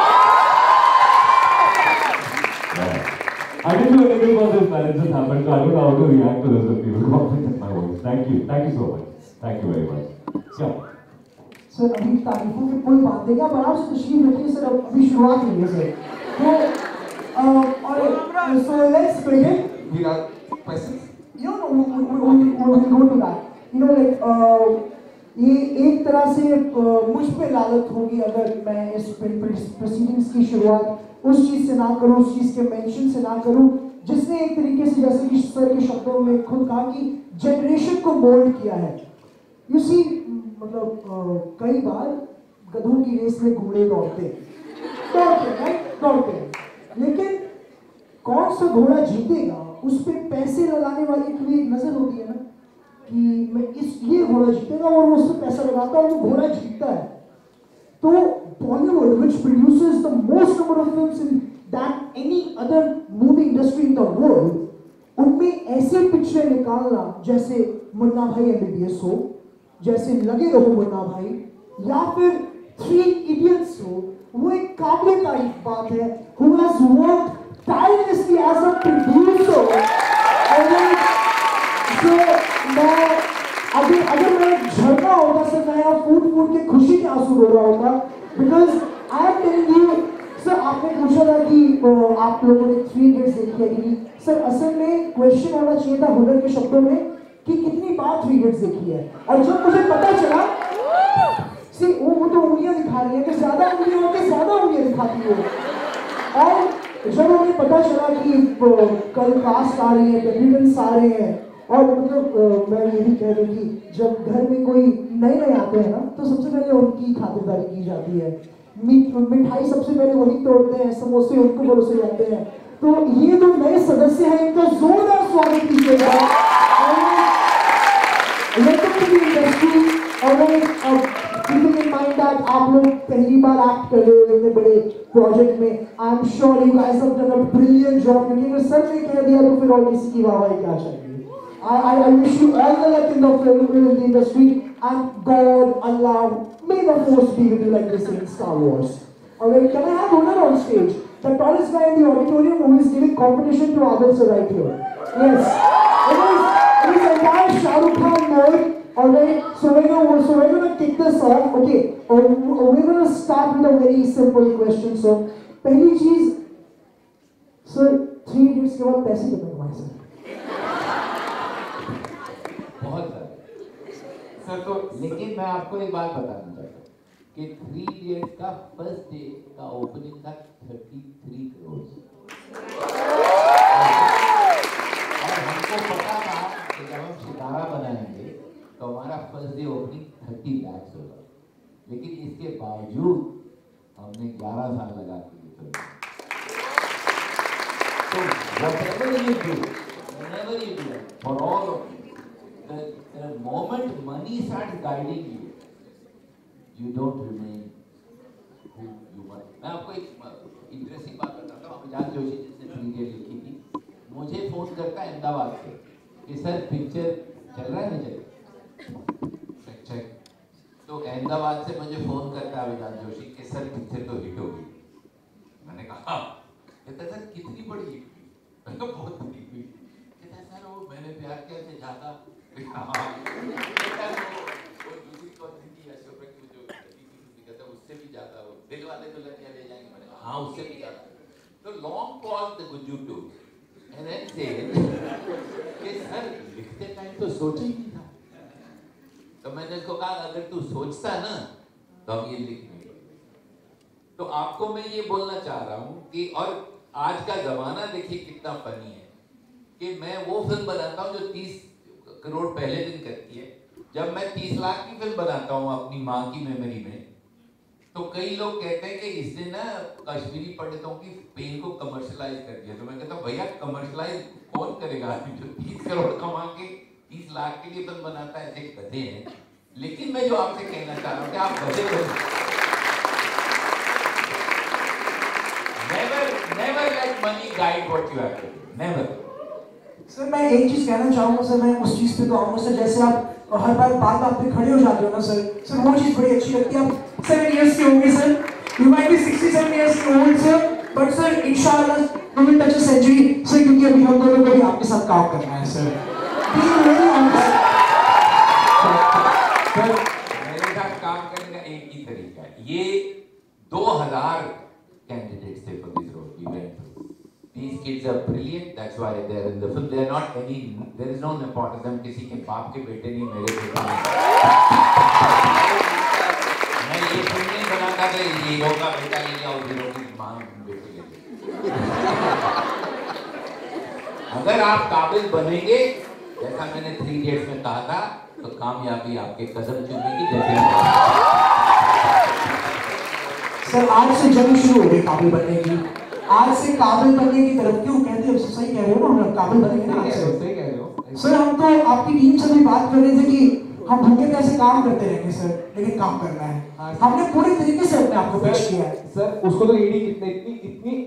I didn't know anything about this, man. It just happened, so I don't know how to react to this when people compliment my voice. Thank you so much. Thank you very much. Yeah. Sir अभी तारीफों की कोई बात नहीं है पर आप तशरीफ रखिए सर अभी शुरुआत नहीं है सर तो और so let's begin. We are questions. You know, we'll go to that. You know, like ये एक तरह से मुझ पे लालत होगी अगर मैं इस प्रोसीडिंग्स की शुरुआत उस चीज से ना करूं, उस चीज के मेंशन से ना करूं जिसने एक तरीके से जैसे कि सर के शब्दों में खुद कहा कि जनरेशन को मोल्ड किया है. यू सी मतलब कई बार गधों की रेस में घोड़े दौड़ते लेकिन कौन सा घोड़ा जीतेगा उस पे पैसे लगाने वाले की भी नजर होती है ना कि मैं ये घोड़ा जीतेगा और वो उस पे पैसा लगाता है और वो घोड़ा जीतता है. तो Bollywood, which produces the most number of films than any other movie industry in the world, उनमें ऐसे पिक्चरें निकालना जैसे मुन्ना भाई MBBS हो, जैसे लगे रहो मुन्ना भाई, या फिर 3 Idiots हो, वो एक काबिल तारीफ बात है. Who has worked tirelessly as a producer. अगर मैं झरना होता सर मैं यहाँ फूट के खुशी के आंसू रो रहा होता because I am telling you sir. आपने पूछा था कि आप लोगों ने 3 Idiots देखी है कि नहीं. सर असल में क्वेश्चन होना चाहिए था हुनर के शब्दों में कि कितनी बार 3 Idiots देखी है. और जब मुझे पता चला वो तो उंगलियां दिखा रही है कि ज्यादा उंगलियां होकर ज्यादा उंगलियां दिखाती हो. और जब हमें पता चला कि कल कास्ट आ रही है, डेब्यूटेंट्स आ रहे हैं और मतलब मैं ये भी कह रही कि जब घर में कोई नए आते हैं ना तो सबसे पहले उनकी खातिरदारी की जाती है. मिठाई सबसे पहले वही तोड़ते हैं, समोसे उनको परोसे जाते हैं. तो ये जो नए सदस्य हैं इनका जोरदार स्वागत कीजिएगा. इंडस्ट्री और keeping in mind that आप लोग पहली बार एक्ट कर रहे हो इतने बड़े प्रोजेक्ट में. I am sure you guys have done a brilliant job. क्योंकि अगर सर ने कह दिया तो फिर और किसी की वाहवाही क्या चाहिए. I wish you all the luck in the film industry and God, Allah, may the force be with you like they say in Star Wars. Alright, can I have Hunar on stage? The tallest guy in the auditorium who is giving competition to others right here. Yes. It is entire Shah Rukh Khan mode. Alright, so we're gonna kick this off. Okay, we're gonna start with a very simple question. So, पहली चीज, sir, 3 Idiots के बाद पैसे कितने कमाए sir? बहुत सारे sir. तो लेकिन मैं आपको एक बात बताना चाहता हूँ कि 3 Idiots का फर्स्ट डे का ओपनिंग था 33 करोड़. और हमको पता था कि जब हम सितारा बनाएंगे तो हमारा फर्स्ट डे ओपनिंग 30 लाख होगा. लेकिन इसके बावजूद हमने 11 साल लगा दिए. तो whatever you do, whenever you do, for all of you, the moment money starts guiding you, you don't remain who you were. मैं आपको एक इंटरेस्टिंग बात बताता हूँ. अभिजात जोशी जिसने 3 Idiots लिखी थी, मुझे फोन करता है अहमदाबाद से कि सर पिक्चर चल रहा है नहीं चल रहा. तो अहमदाबाद से मुझे फोन करता है अभिजात जोशी कि सर पिक्चर तो हिट होगी. मैंने कहा कहता सर कितनी बड़ी हिट हुई. मैंने कहा बहुत बड़ी हुई. कहता सर वो मैंने प्यार किया से ज्यादा. वो दूसरी कौन थी अशोक की जो कहता उससे भी ज्यादा वो दिल वाले दुल्हनिया ले जाएंगे. मैंने हाँ उससे भी ज्यादा. तो long pause the Gujju too And then said कि सर लिखते टाइम तो सोचा ही नहीं था। तो मैंने उसको कहा अगर तू सोचता ना तो अब ये लिख नहीं। तो आपको मैं ये बोलना चाह रहा हूँ कि और आज का जमाना देखिए कितना फनी है कि मैं वो फिल्म बनाता हूँ जो 30 करोड़ पहले दिन करती है। जब मैं 30 लाख की फिल्म बनाता हूँ अपनी माँ की मेमोरी में, तो कई लोग कहते हैं कि इसने ना कश्मीरी पंडितों की पेन को कमर्शलाइज कर दिया। तो मैं कहता हूँ भैया कमर्शलाइज कौन करेगा? जो 30 करोड़ कमा के 30 लाख के लिए फिल्म बनाता है, ऐसे गधे हैं। लेकिन मैं जो आपसे कहना चाह रहा हूँ कि आप गधे हो। Never let money guide what you have to do. Never. Sir मैं एक चीज कहना चाहूंगा सर, मैं उस चीज पे तो आऊंगा सर, जैसे आप हर बार बात पे खड़े हो जाते हो ना सर, वो चीज बड़ी अच्छी लगती है। आप 7 years के होंगे sir, you might be 67 years old sir, but sir इंशाल्लाह you will touch a century sir, क्योंकि अभी हम दोनों को भी आपके साथ काम करना है सर। मेरे साथ काम करने का एक ही तरीका है। ये 2000 कैंडिडेट्स थे for this role we went through. These kids are brilliant. That's why they are in the film. They are not any. There is no nepotism. किसी के बाप के बेटे नहीं, मेरे बेटा नहीं। मैं ये फिल्म नहीं बनाता था हीरो का बेटा ले लिया और हीरो की माँ बेटे ले लिया। अगर आप काबिल बनेंगे, जैसा मैंने 3 Idiots में कहा था, तो कामयाबी आपके कदम चूमेगी। जैसे सर आज से जंग शुरू हो गई काबिल बनने की, आज से काबिल बनने की तरफ क्यों कहते हो? सही कह रहे हो ना, हम काबिल बनेंगे ना आज से। सही कह रहे हो सर। हम तो आपकी टीम से भी बात कर रहे थे कि हम भूखे पैसे काम करते रहेंगे सर, लेकिन काम करना है। हमने पूरे तरीके से अपने आप को पेश किया है सर। उसको तो एडी कितने इतनी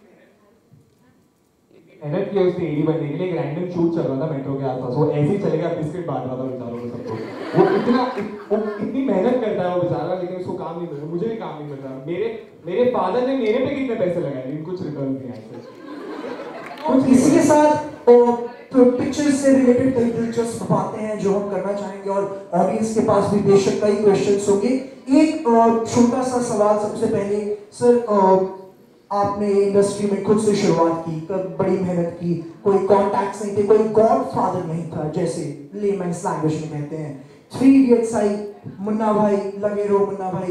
मेहनत की उसने एडी बनने के लिए। एक रैंडम शूट चल रहा था मेट्रो के आसपास, वो ऐसे ही चलेगा, बिस्किट बांट रहा था बेचारों को सबको। वो इतनी मेहनत करता है वो बेचारा, लेकिन उसको काम नहीं मिल रहा। मुझे भी काम नहीं मिल रहा। मेरे फादर ने मेरे पे कितने पैसे लगाए, लेकिन कुछ रिटर्न नहीं आए। और इसी के साथ तो पिक्चर से रिलेटेड कई दिलचस्प बातें हैं जो हम करना चाहेंगे, और ऑडियंस के पास भी बेशक कई क्वेश्चंस होंगे। एक छोटा सा सवाल सबसे पहले सर, आपने इंडस्ट्री में खुद से शुरुआत की, बड़ी मेहनत की, कोई कॉन्टैक्ट्स नहीं थे, कोई गॉडफादर नहीं था जैसे लेमैन्स लैंग्वेज में कहते हैं। 3 Idiots आई, मुन्ना भाई, लगे रहो मुन्ना भाई,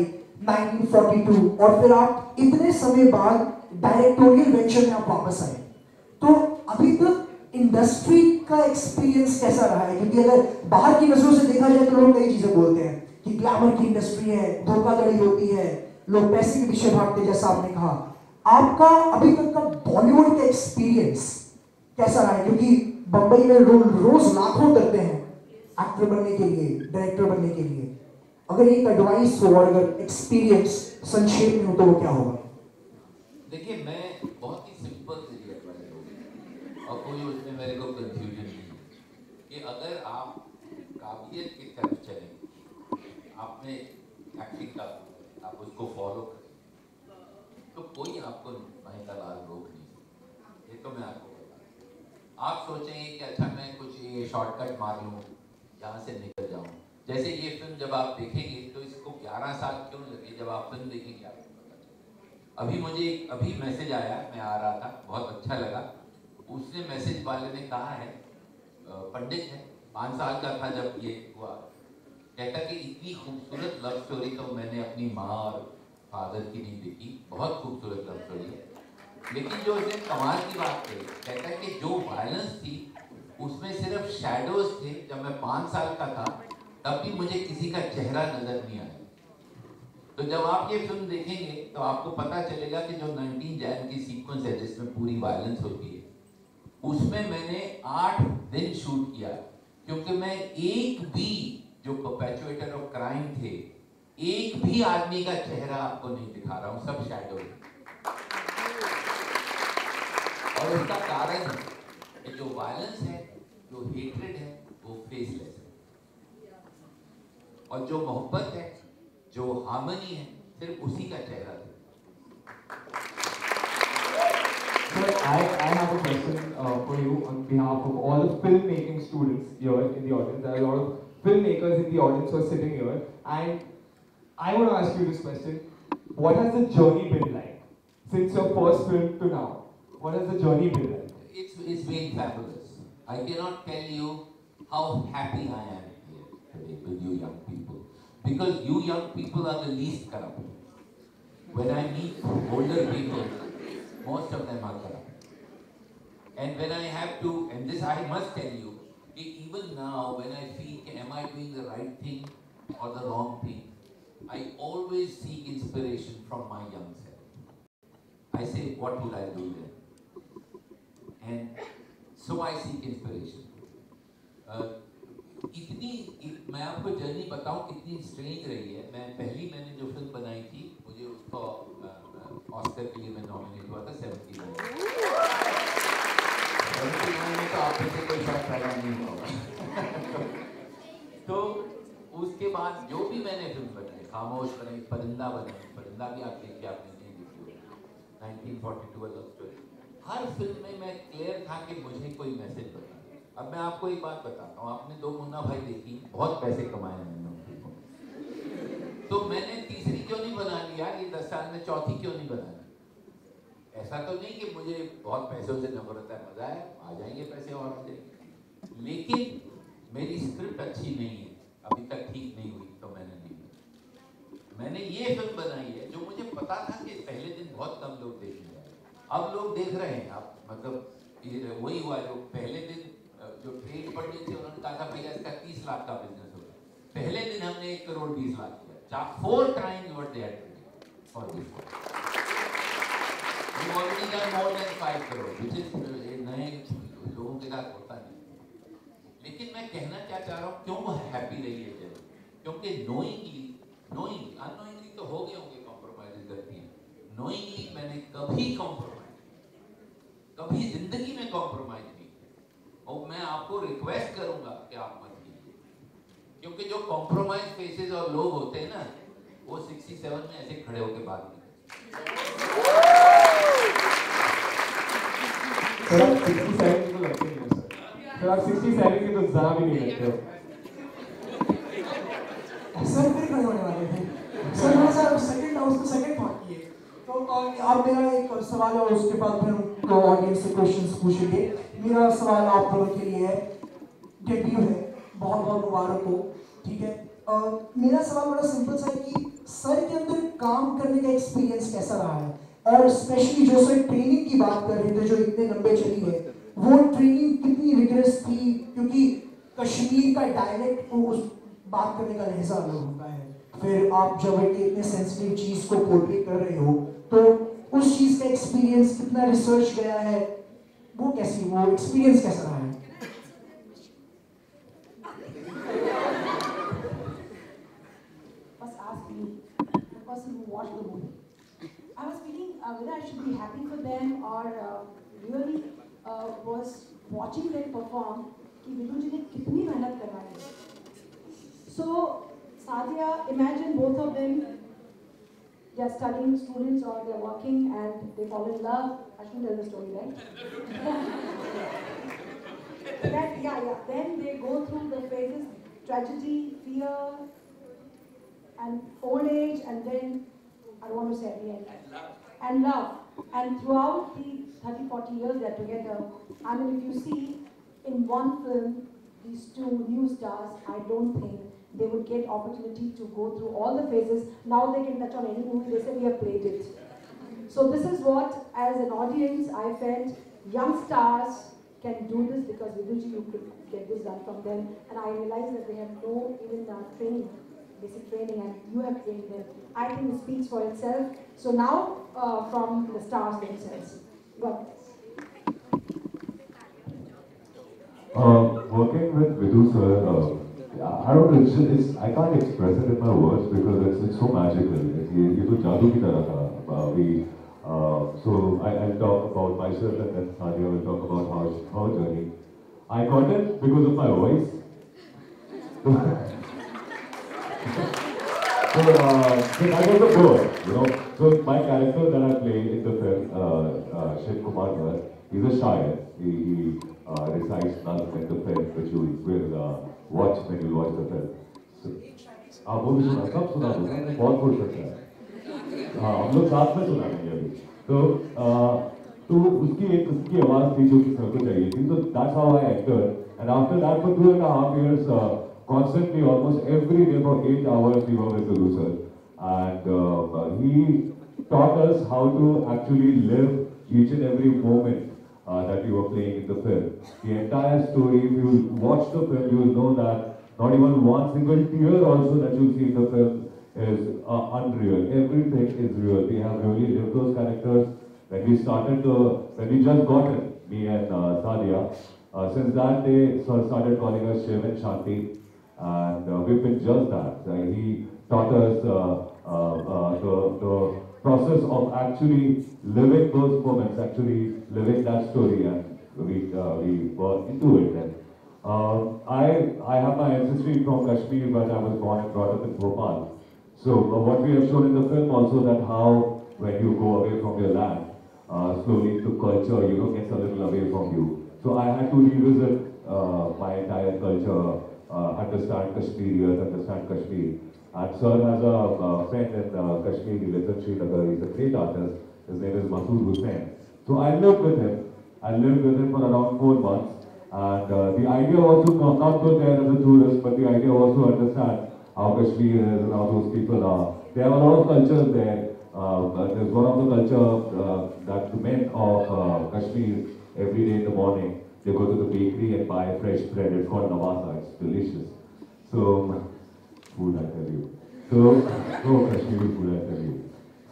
1942, और फिर आप इतने समय बाद डायरेक्टोरियल वेंचर में आप वापस आए। तो अभी तक इंडस्ट्री का एक्सपीरियंस कैसा रहा है? क्योंकि अगर बाहर की नजरों से देखा जाए तो लोग कई चीजें बोलते हैं कि ग्लैमर की इंडस्ट्री है, धोखाधड़ी होती है, लोग पैसे के पीछे भागते, जैसा आपने कहा। आपका अभी तक का बॉलीवुड का एक्सपीरियंस कैसा रहा है? क्योंकि बंबई में रोज लाखों करते हैं एक्टर बनने के लिए, डायरेक्टर बनने के लिए। अगर एक एडवाइस हो और अगर एक्सपीरियंस संक्षेप में हो तो वो क्या होगा? देखिए मैं बहुत ही सिंपल सी एडवाइस होगी और कोई उसमें मेरे को कंफ्यूजन नहीं है कि अगर आप काबिलियत की तरफ चलें, आपने एक्टिंग का आप उसको फॉलो करें, तो कोई आपको महंगा लाल रोक नहीं सकता। ये तो मैं आपको बता। आप सोचेंगे कि अच्छा मैं कुछ ये शॉर्टकट मार लूँ, यहाँ से निकल जाऊँ। जैसे ये फिल्म जब आप देखेंगे तो इसको 11 साल क्यों लगे, जब आप फिल्म देखेंगे आपको पता चलेगा। अभी मैसेज आया, मैं आ रहा था, बहुत अच्छा लगा। उसने मैसेज वाले ने कहा है, पंडित है, 5 साल का था जब ये हुआ, कहता कि इतनी खूबसूरत लव स्टोरी तो मैंने अपनी माँ और फादर की नहीं देखी। बहुत खूबसूरत लव स्टोरी है, लेकिन जो उसने कमाल की बात कही, कहता है कि जो वायलेंस थी उसमें सिर्फ शैडोज थे। जब मैं 5 साल का था तब भी मुझे किसी का चेहरा नजर नहीं आया। तो जब आप ये फिल्म देखेंगे तो आपको पता चलेगा कि जो 19 जैन की सीक्वेंस है जिसमें पूरी वायलेंस होती है, उसमें मैंने 8 दिन शूट किया, क्योंकि मैं एक भी जो परपेचुएटर ऑफ क्राइम थे, एक भी आदमी का चेहरा आपको नहीं दिखा रहा हूं, सब शैडो है। और उसका कारण है कि जो वायलेंस है, जो हेट्रेड है, वो फेसलेस है, और जो मोहब्बत है, जो हार्मनी है, सिर्फ उसी का चेहरा है। Sir, I have a question for you on behalf of all the filmmaking students here in the audience. There are a lot of filmmakers in the audience who are sitting here, and I want to ask you this question: what has the journey been like since your first film to now? What has the journey been like? it's been fabulous. I cannot tell you how happy I am here today with you young people. Because you young people are the least corrupt. When I meet older people, most of them are corrupt. And when I have to, and this I must tell you, even now when I feel, am I doing the right thing or the wrong thing? I always seek inspiration from my young self. I say, what would I do then? And so I seek inspiration. मैं आपको journey बताऊं कितनी strange रही है. मैंने जो film बनाई थी, मुझे उसको ऑस्कर के लिए मैं नॉमिनेट हुआ था 79 में, तो आप में से कोई शायद पैदा नहीं होगा. तो उसके बाद जो भी मैंने फिल्म बनाई, खामोश बनाई, परिंदा बनाई, परिंदा भी आप देखिए, आपने नहीं देखी, 1942 लव स्टोरी. हर फिल्म में मैं क्लियर था कि मुझे कोई मैसेज बताना. अब मैं आपको एक बात बताता हूँ, आपने दो मुन्ना भाई देखी, बहुत पैसे कमाए मैंने उनको, तो मैंने तीसरी क्यों नहीं बना ली यार, ये 10 साल में चौथी क्यों नहीं बना ली? ऐसा तो नहीं कि मुझे बहुत पैसों से नफरत है, मजा है, आ जाएंगे पैसे और आ जाएंगे, लेकिन मेरी स्क्रिप्ट अच्छी नहीं है, अभी तक ठीक नहीं हुई, तो मैंने नहीं बनाई. मैंने ये फिल्म बनाई है जो मुझे पता था कि पहले दिन बहुत कम लोग देखने आए, अब लोग देख रहे हैं. आप मतलब वही हुआ जो पहले दिन जो ट्रेड पढ़ने थे, उन्होंने कहा था भैया इसका 30 लाख का बिजनेस होगा. पहले दिन हमने 1 करोड़ 20 लाख किया, 4 times what they had to do for this one. We've already done more than 5 crore, which is नए लोगों के साथ होता नहीं. लेकिन मैं कहना क्या चाह रहा हूँ, क्यों हैप्पी रही है जब, क्योंकि knowingly unknowingly तो हो गए होंगे कॉम्प्रोमाइज गलतियाँ, knowingly मैंने कभी जिंदगी में कॉम्प्रोमाइज नहीं. और मैं आपको रिक्वेस्ट करूंगा कि आप मत कीजिए, क्योंकि जो कॉम्प्रोमाइज फेसेस और लोग होते हैं ना, वो 67 में ऐसे खड़े होकर बात नहीं सर. आप 67 की तो लगते नहीं हो सर. आप 67 की तो जरा भी नहीं लगते हो. सर फिर खड़े होने वाले थे सर. मैं सर सेकंड पार्ट किए, तो अब मेरा एक सवाल है और उसके बाद फिर तो ऑडियंस से क्वेश्चंस पूछेंगे. मेरा सवाल आप दोनों के लिए है, डेब्यू है, बहुत बहुत मुबारक हो, ठीक है. मेरा सवाल बड़ा सिंपल सा है कि सर के अंदर काम करने का एक्सपीरियंस कैसा रहा है, और स्पेशली जो सर ट्रेनिंग की बात कर रहे थे जो इतने लंबे चली है, वो ट्रेनिंग कितनी रिगरस थी, क्योंकि कश्मीर का डायलेक्ट को उस बात करने का लहजा अलग होता है. फिर आप जब एक इतने सेंसिटिव चीज को पोर्ट्रे कर रहे हो, तो उस चीज का एक्सपीरियंस कितना रिसर्च गया है, वो एक्सपीरियंस कैसा रहा है? First ask you, the person who watched the movie. I was feeling whether I should be happy for them or really was watching them perform कि विदु जी ने कितनी मेहनत करवाई है. So Sadia, imagine both of them. They are studying students or they are working and they fall in love. I shouldn't tell the story, right? Yeah. Then they go through the phases, tragedy, fear, and old age, and then, I don't want to say at the end, and love. And throughout the 30-40 years they are together, I mean, if you see in one film, these two new stars, I don't think they would get opportunity to go through all the phases. Now they can touch on any movie, they say we have played it. So this is what, as an audience, I felt young stars can do this because Viduji, you could get this done from them. And I realized that they have no even training, basic training, and you have trained them. I think it speaks for itself. So now, from the stars themselves. Go. Working with Vidu sir, I don't know, I can't express it in my words because it's so magical. ये तो जादू की तरह था. So I'll talk about myself and then Sadia will talk about her journey. I got it because of my voice. So I was a boy, you know. So my character that I play in the film, Shiv Kumar Bhatt, he's a shayar. He recites none in the film, which you will watch when you watch the film. So, वो भी सुना, सब सुना दो, बहुत खुश होता है. हम लोग साथ में सुना देंगे अभी. तो तो उसकी आवाज़ थी जो कि सर को चाहिए थी. So that's how I entered. And after that, for 2.5 years, constantly, almost every day for 8 hours, we were with Guru sir. And he taught us how to actually live each and every moment that you were playing in the film. The entire story, if you watch the film, you will know that not even one single tear also that you see in the film is unreal. Everything is real. We have really lived those characters. When we just got it, me and Sadia, since that day, sir started calling us Shiv and Shanti, and we've been just that. He taught us the process of actually living those moments, actually living that story, and we were into it then. I have my ancestry from Kashmir, but I was born and brought up in Bhopal. So what we have shown in the film also, that how when you go away from your land, slowly to culture, gets a little away from you. So I had to revisit my entire culture, understand Kashmirians, understand Kashmir. And sir has a friend in Kashmir, he lives in Srinagar, he's a great artist. His name is Masood Hussain. So I lived with him. I lived with him for around 4 months. And the idea was to not go there as a tourist, but the idea was to understand how Kashmir is and how those people are. There are a lot of cultures there. There's one of the culture that the men of Kashmir, every day in the morning, they go to the bakery and buy fresh bread. It's called Nawasa. It's delicious. So, food, I tell you. So, Kashmiri food, I tell you.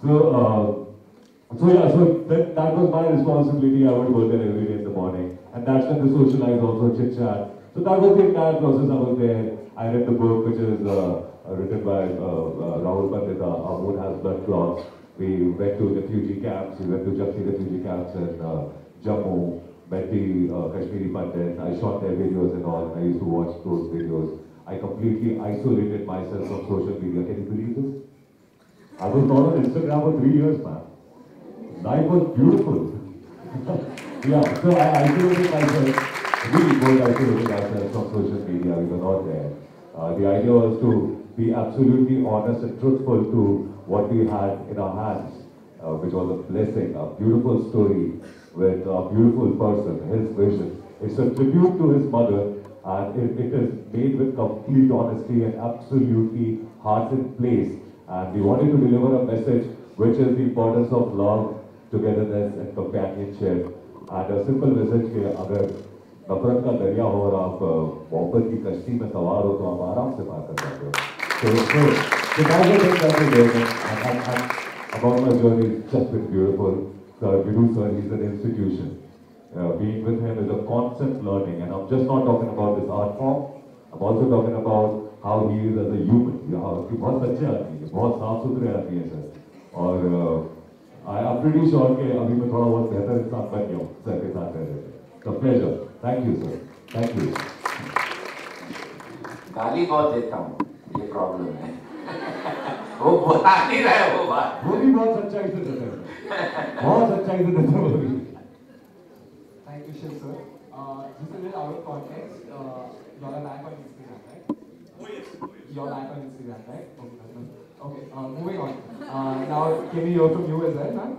So that was my responsibility. I would go there every day in the morning. And that's when the socialize also, chit chat. So that was the entire process. I was there. I read the book, which is written by Rahul Pandita, Our Moon Has Blood Clots. We went to refugee camps. We went to Japsi refugee camps in Jammu, met the Kashmiri Pandits. I shot their videos and all. I used to watch those videos. I completely isolated myself from social media. Can you believe this? I was not on Instagram for 3 years, man. Life was beautiful. Yeah, so I isolated myself. We both isolated ourselves from social media. We were not there. The idea was to be absolutely honest and truthful to what we had in our hands, which was a blessing, a beautiful story with a beautiful person, his vision. It's a tribute to his mother, and it is made with complete honesty and absolutely hearts in place. And we wanted to deliver a message which is the importance of love, togetherness and companionship. And a simple message कि अगर नफरत का दरिया हो और आप मोहब्बत की कश्ती में सवार हो तो आप आराम से पार कर जाते हो. So that's the thing that we're doing. And about my journey, it's just been beautiful. Vidu sir, he's an institution. Being with him is a constant learning. And I'm just not talking about this art form. I'm also talking about how he is as a human. कि बहुत अच्छे आदमी है, बहुत साफ सुथरे आदमी है सर. और I'm pretty sure कि अभी मैं थोड़ा बहुत बेहतर इंसान बन गया हूँ सर के साथ रह रहे. It's a pleasure. Thank you, sir. Thank you. गाली बहुत देता हूँ, ये प्रॉब्लम है. वो बता नहीं रहा है वो बात. वो भी बहुत सच्चाई से देते हैं. बहुत सच्चाई से देते हैं वो भी. Thank you, Shiv sir. Just a little out of context. You're live on Instagram, right? Oh yes. You're live on Instagram, right? Okay. Moving on. Now, can we hear from you as well, ma'am?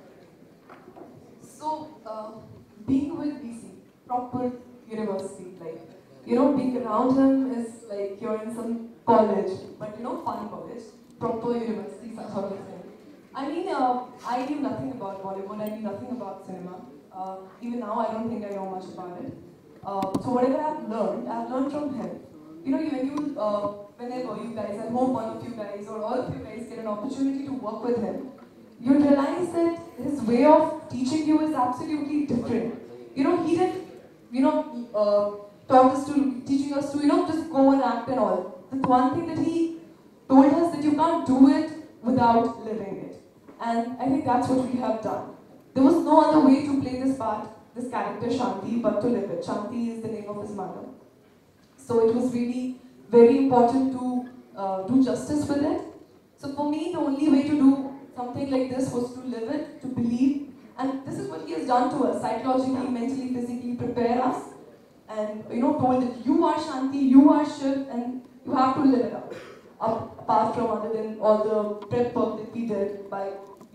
So, being with BC, proper university, like, being around him is like you're in some college, but fun college, proper university sort of thing. I mean, I knew nothing about Bollywood, I knew nothing about cinema. Even now, I don't think I know much about it. So whatever I've learned from him. Whenever you guys, I hope one of you guys or all of you guys get an opportunity to work with him, you realize that his way of teaching you is absolutely different. He didn't, taught us to, teaching us to, just go and act and all. The one thing that he told us that you can't do it without living it. And I think that's what we have done. There was no other way to play this part, this character Shanti, but to live it. Shanti is the name of his mother. So it was really very important to do justice with it. So for me, the only way to do something like this was to live it, to believe. And this is what he has done to us, psychologically, mentally, physically, prepare us. And, told that you are Shanti, you are Shiv, and you have to live it up. Apart from other than all the prep work that we did by,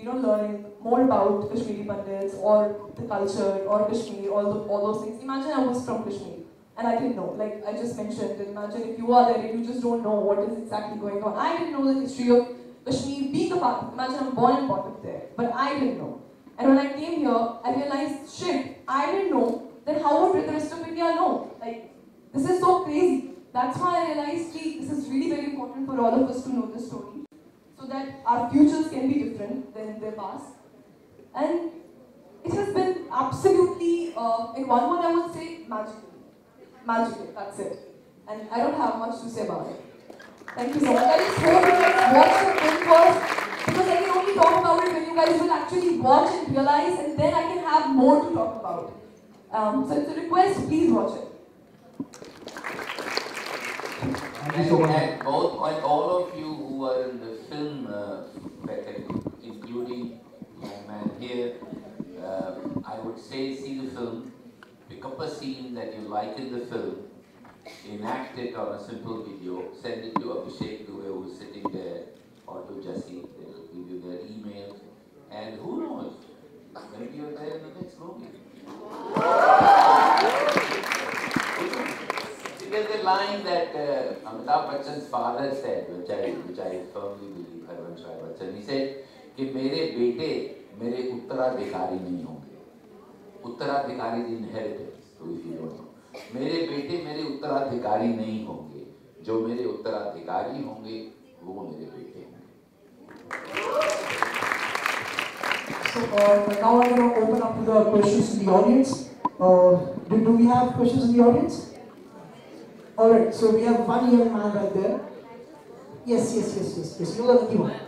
learning more about Kashmiri Pandits or the culture or Kashmir, all those things. Imagine I was from Kashmir and I didn't know, like I just mentioned, and imagine if you are there and you just don't know what is exactly going on. I didn't know the history of Kashmir being a part of it. Imagine I'm born and brought up there, but I didn't know. And when I came here, I realized, shit, I didn't know, then how would the rest of India know? Like, this is so crazy. That's why I realized this is really very important for all of us to know this story, so that our futures can be different than their past. And it has been absolutely, in one word I would say, magical. Magical, that's it. And I don't have much to say about it. Thank you so much. I just hope you guys watch the film first, because I can only talk about it when you guys will actually watch and realize, and then I can have more to talk about. So it's a request, please watch it. And all of you who are in the film faculty, including my man here, I would say see the film, pick up a scene that you like in the film, enact it on a simple video, send it to Abhishek Dubey who's sitting there, or to Jassi, they'll give you their email, and who knows, maybe you're there in the next movie. There's a line that Amitabh Bachchan's father said, which I firmly believe, Harvansh Rai Bachchan. He said कि मेरे बेटे मेरे उत्तराधिकारी नहीं होंगे. उत्तराधिकारी is inheritance, so if you don't know. मेरे बेटे मेरे उत्तराधिकारी नहीं होंगे. जो मेरे उत्तराधिकारी होंगे, वो मेरे बेटे होंगे. So now I'm going to open up to the questions in the audience. Do we have questions in the audience? Alright, so we have one young man right there. Yes. You are the lucky one.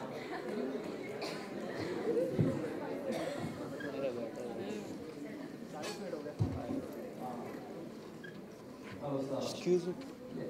Hello, sir. Excuse me.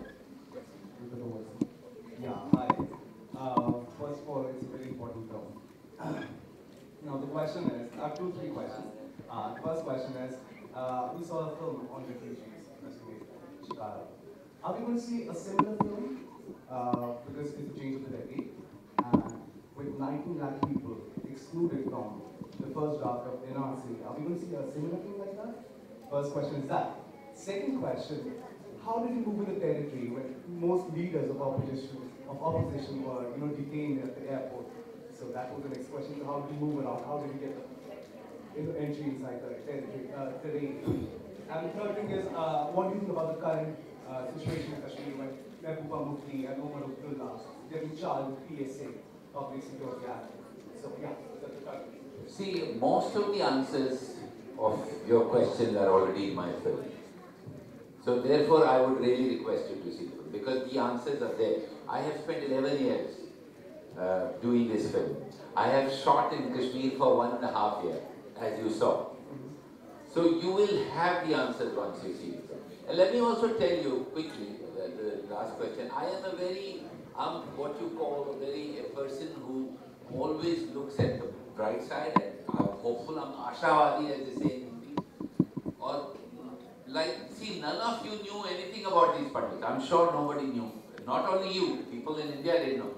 Yeah, hi. First of all, it's a very important film. Now, the question is, I have 3 questions. The first question is, we saw a film on refugees, Shikara. Are we going to see a similar film? Because it's a change of the decade, and with 19 lakh people excluded from the first draft of NRC, are we going to see a similar thing like that? First question is that. Second question, how did you move in the territory when most leaders of opposition were detained at the airport? So that was the next question. So how did you move around? How did you get the entry inside the territory, terrain? And the third thing is, what do you think about the current situation in Kashmir when Mehbooba Mufti and Omar Abdullah they're in charge of PSA, Public Security Act? So yeah, that's the third. See, most of the answers of your questions are already in my film. So therefore, I would really request you to see the film, because the answers are there. I have spent 11 years doing this film. I have shot in Kashmir for 1.5 years, as you saw. So you will have the answers once you see it. And let me also tell you quickly, the last question, I am a very, what you call a person who always looks at the bright side, and I'm hopeful, I'm Ashawadi, as they say in Hindi. Or, see, none of you knew anything about these Pandits. I'm sure nobody knew. Not only you, people in India didn't know.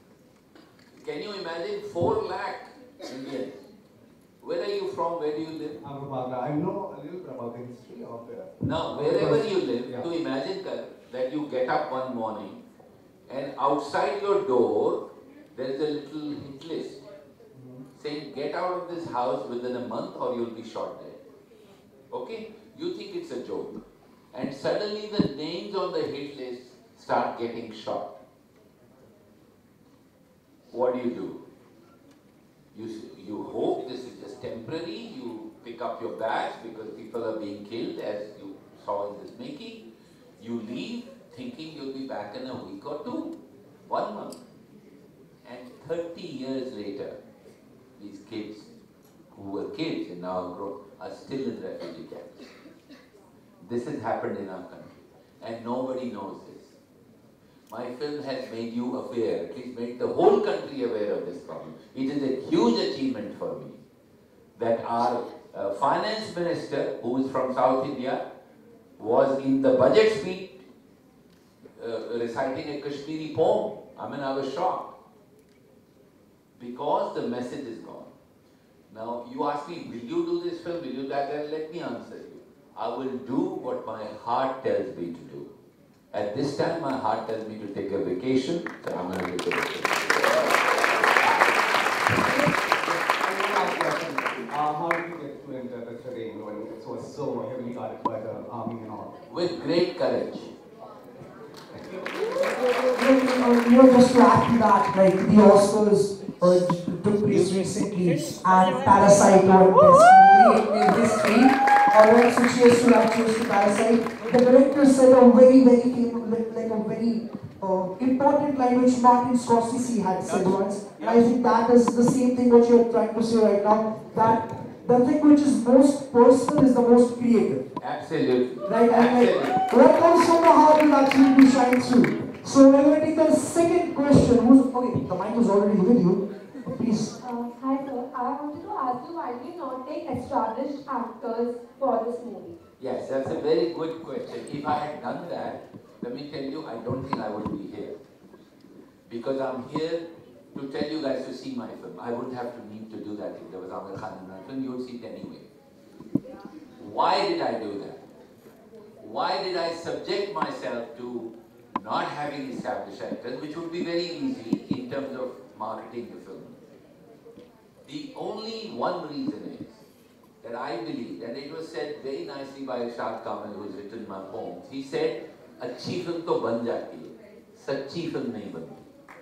Can you imagine 4 lakh Indians? Where are you from? Where do you live? I'm from Agra. I know a little bit about the history of the... Now, wherever you live, to imagine that you get up one morning and outside your door, there's a little hit list saying, get out of this house within a month or you'll be shot dead. Okay? You think it's a joke. And suddenly the names on the hit list start getting shot. What do? You hope this is just temporary, you pick up your bags because people are being killed, as you saw in this making. You leave thinking you'll be back in a week or 2, 1 month. And 30 years later, these kids who were kids and now grown are still in refugee camps. This has happened in our country and nobody knows this. My film has made you aware, at least made the whole country aware of this problem. It is a huge achievement for me that our finance minister, who is from South India, was in the budget speech reciting a Kashmiri poem. I mean, I was shocked. Because the message is gone. Now, you ask me, will you do this film? Will you do that? Then let me answer you. I will do what my heart tells me to do. At this time, my heart tells me to take a vacation, so I'm going to take a vacation. How did you get to enter the terrain when it was so heavily guarded by the army and all? With great courage. Just to add to that, like the Oscars took place recently, and Parasite won Best Movie in history. When Suchi Sula chose to Parasite, the director said a very, very famous, like a very important line which Martin Scorsese had said once, and I think that is the same thing what you're trying to say right now, that the thing which is most personal is the most creative. Absolutely. Right, and like, what comes from the heart will actually be shined through. So we're going to take the second question. Okay, the mic is already with you. Please. Hi sir, I wanted to ask you why did you not take established actors for this movie? Yes, that's a very good question. If I had done that, let me tell you, I don't think I would be here. Because I'm here to tell you guys to see my film. I wouldn't have to need to do that if there was Amir Khan in my film. You would see it anyway. Why did I do that? Why did I subject myself to not having established actors, which would be very easy in terms of marketing the film? The only one reason is that I believe, and it was said very nicely by Irshad Kamil, who has written my poems. He said, "अच्छी film तो बन जाती है, सच्ची film नहीं बनती."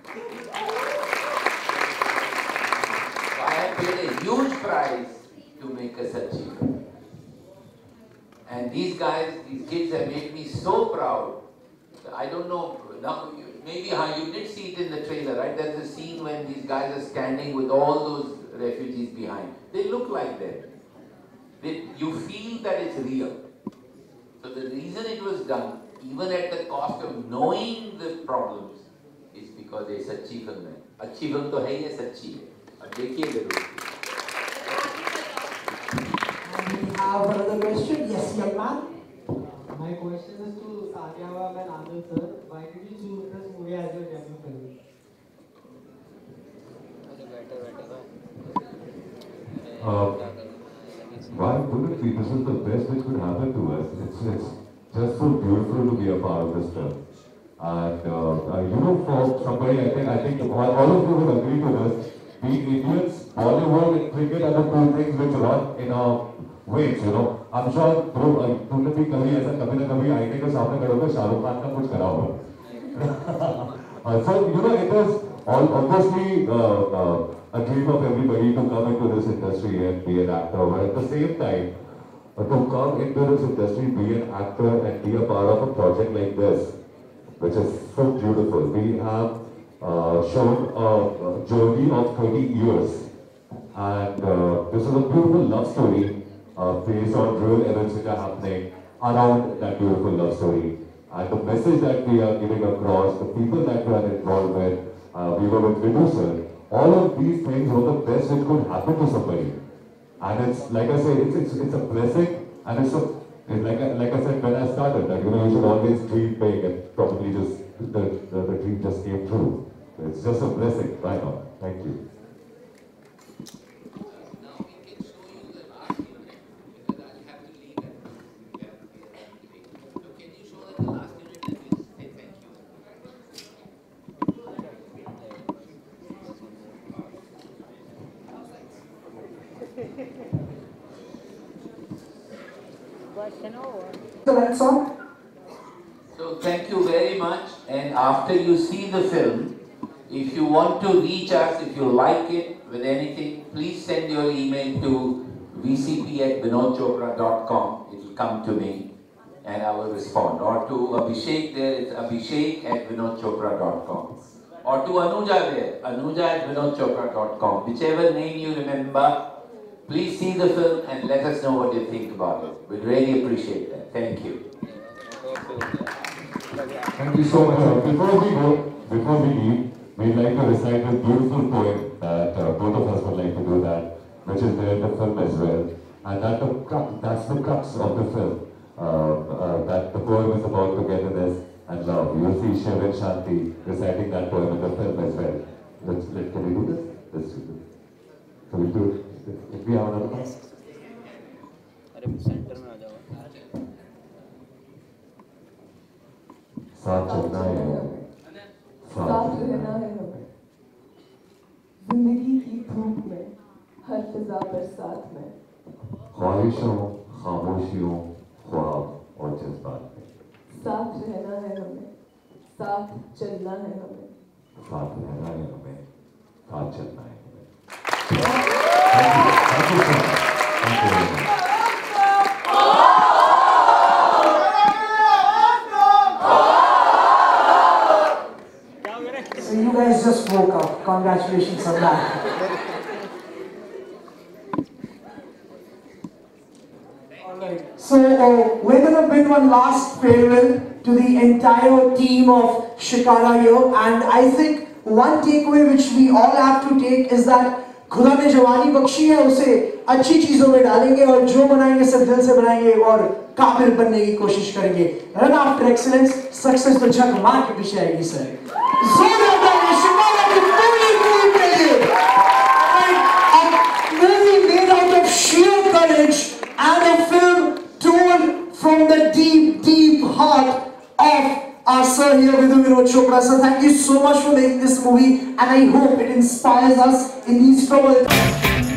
So I have paid a huge price to make a सच्ची film. And these guys, these kids have made me so proud. I don't know, now, maybe you did see it in the trailer, right? There's a scene when these guys are standing with all those refugees behind. They look like them. You feel that it's real. So the reason it was done, even at the cost of knowing the problems, is because ये सच्ची film है. अच्छी film तो है ये सच्ची है. अब देखिए जरूर. We have another question. Yes, young man. My question is to Satyabam and Anand sir. Why did you choose this movie as your debut film? Why wouldn't we? This is the best which could happen to us. It's just so beautiful to be a part of this film. And for somebody, I think all of you would agree to this. We Indians, Bollywood and cricket are the two things which run in our waves, I'm sure तुमने भी कभी ऐसा कभी ना कभी आईने के सामने खड़े होकर शाहरुख खान का कुछ करा होगा. So it was obviously a dream of everybody to come into this industry and be an actor, but at the same time, to come into this industry, be an actor and be a part of a project like this, which is so beautiful. We have shown a journey of 30 years, and this is a beautiful love story based on real events which are happening around that beautiful love story. And the message that we are giving across, the people that we are involved with, we were with Vidhu sir, all of these things were the best which could happen to somebody. And it's, like I said, it's a blessing, and it's like I said when I started, that you should always dream big, and probably just, the dream just came true. It's just a blessing right now. Thank you. So thank you very much, and after you see the film, if you want to reach us, if you like it with anything, please send your email to vcp@vinodchopra.com. It will come to me and I will respond. Or to Abhishek there, it's abhishek@vinodchopra.com. Or to Anuja there, anuja@vinodchopra.com. Whichever name you remember, please see the film and let us know what you think about it. We'd really appreciate that. Thank you. Thank you so much. Before we leave, we'd like to recite a beautiful poem that both of us would like to do that, which is there in the film as well. And that's the crux of the film. That the poem is about togetherness and love. You'll see Shiv and Shanti reciting that poem in the film as well. Can we do this? Let's do this. So we'll do it. If we have another one. अरे centre में आ जाओ. साथ चलना है साथ रहना है हमें जिंदगी की धूप में हर फिजा बरसात में ख्वाहिशों खामोशियों ख्वाब और जज्बात में साथ रहना है हमें साथ चलना है हमें साथ रहना है हमें साथ चलना है हमें. Thank you so much. Thank you very much. So you guys just woke up. Congratulations on that. Alright. So we're gonna bid one last farewell to the entire team of Shikara here, and I think one takeaway which we all have to take is that खुदा ने जवानी बख्शी है उसे अच्छी चीजों में डालेंगे और जो बनाएंगे सब दिल से बनाएंगे और काबिल बनने की कोशिश करेंगे. रन आफ्टर एक्सीलेंस सक्सेस तो झक मार के पीछे आएगी sir. A movie made out of sheer courage and a film told from the deep heart of our sir here, Vidhu Vinod Chopra. Sir, thank you so much for making this movie, and I hope it inspires us in these troubled times.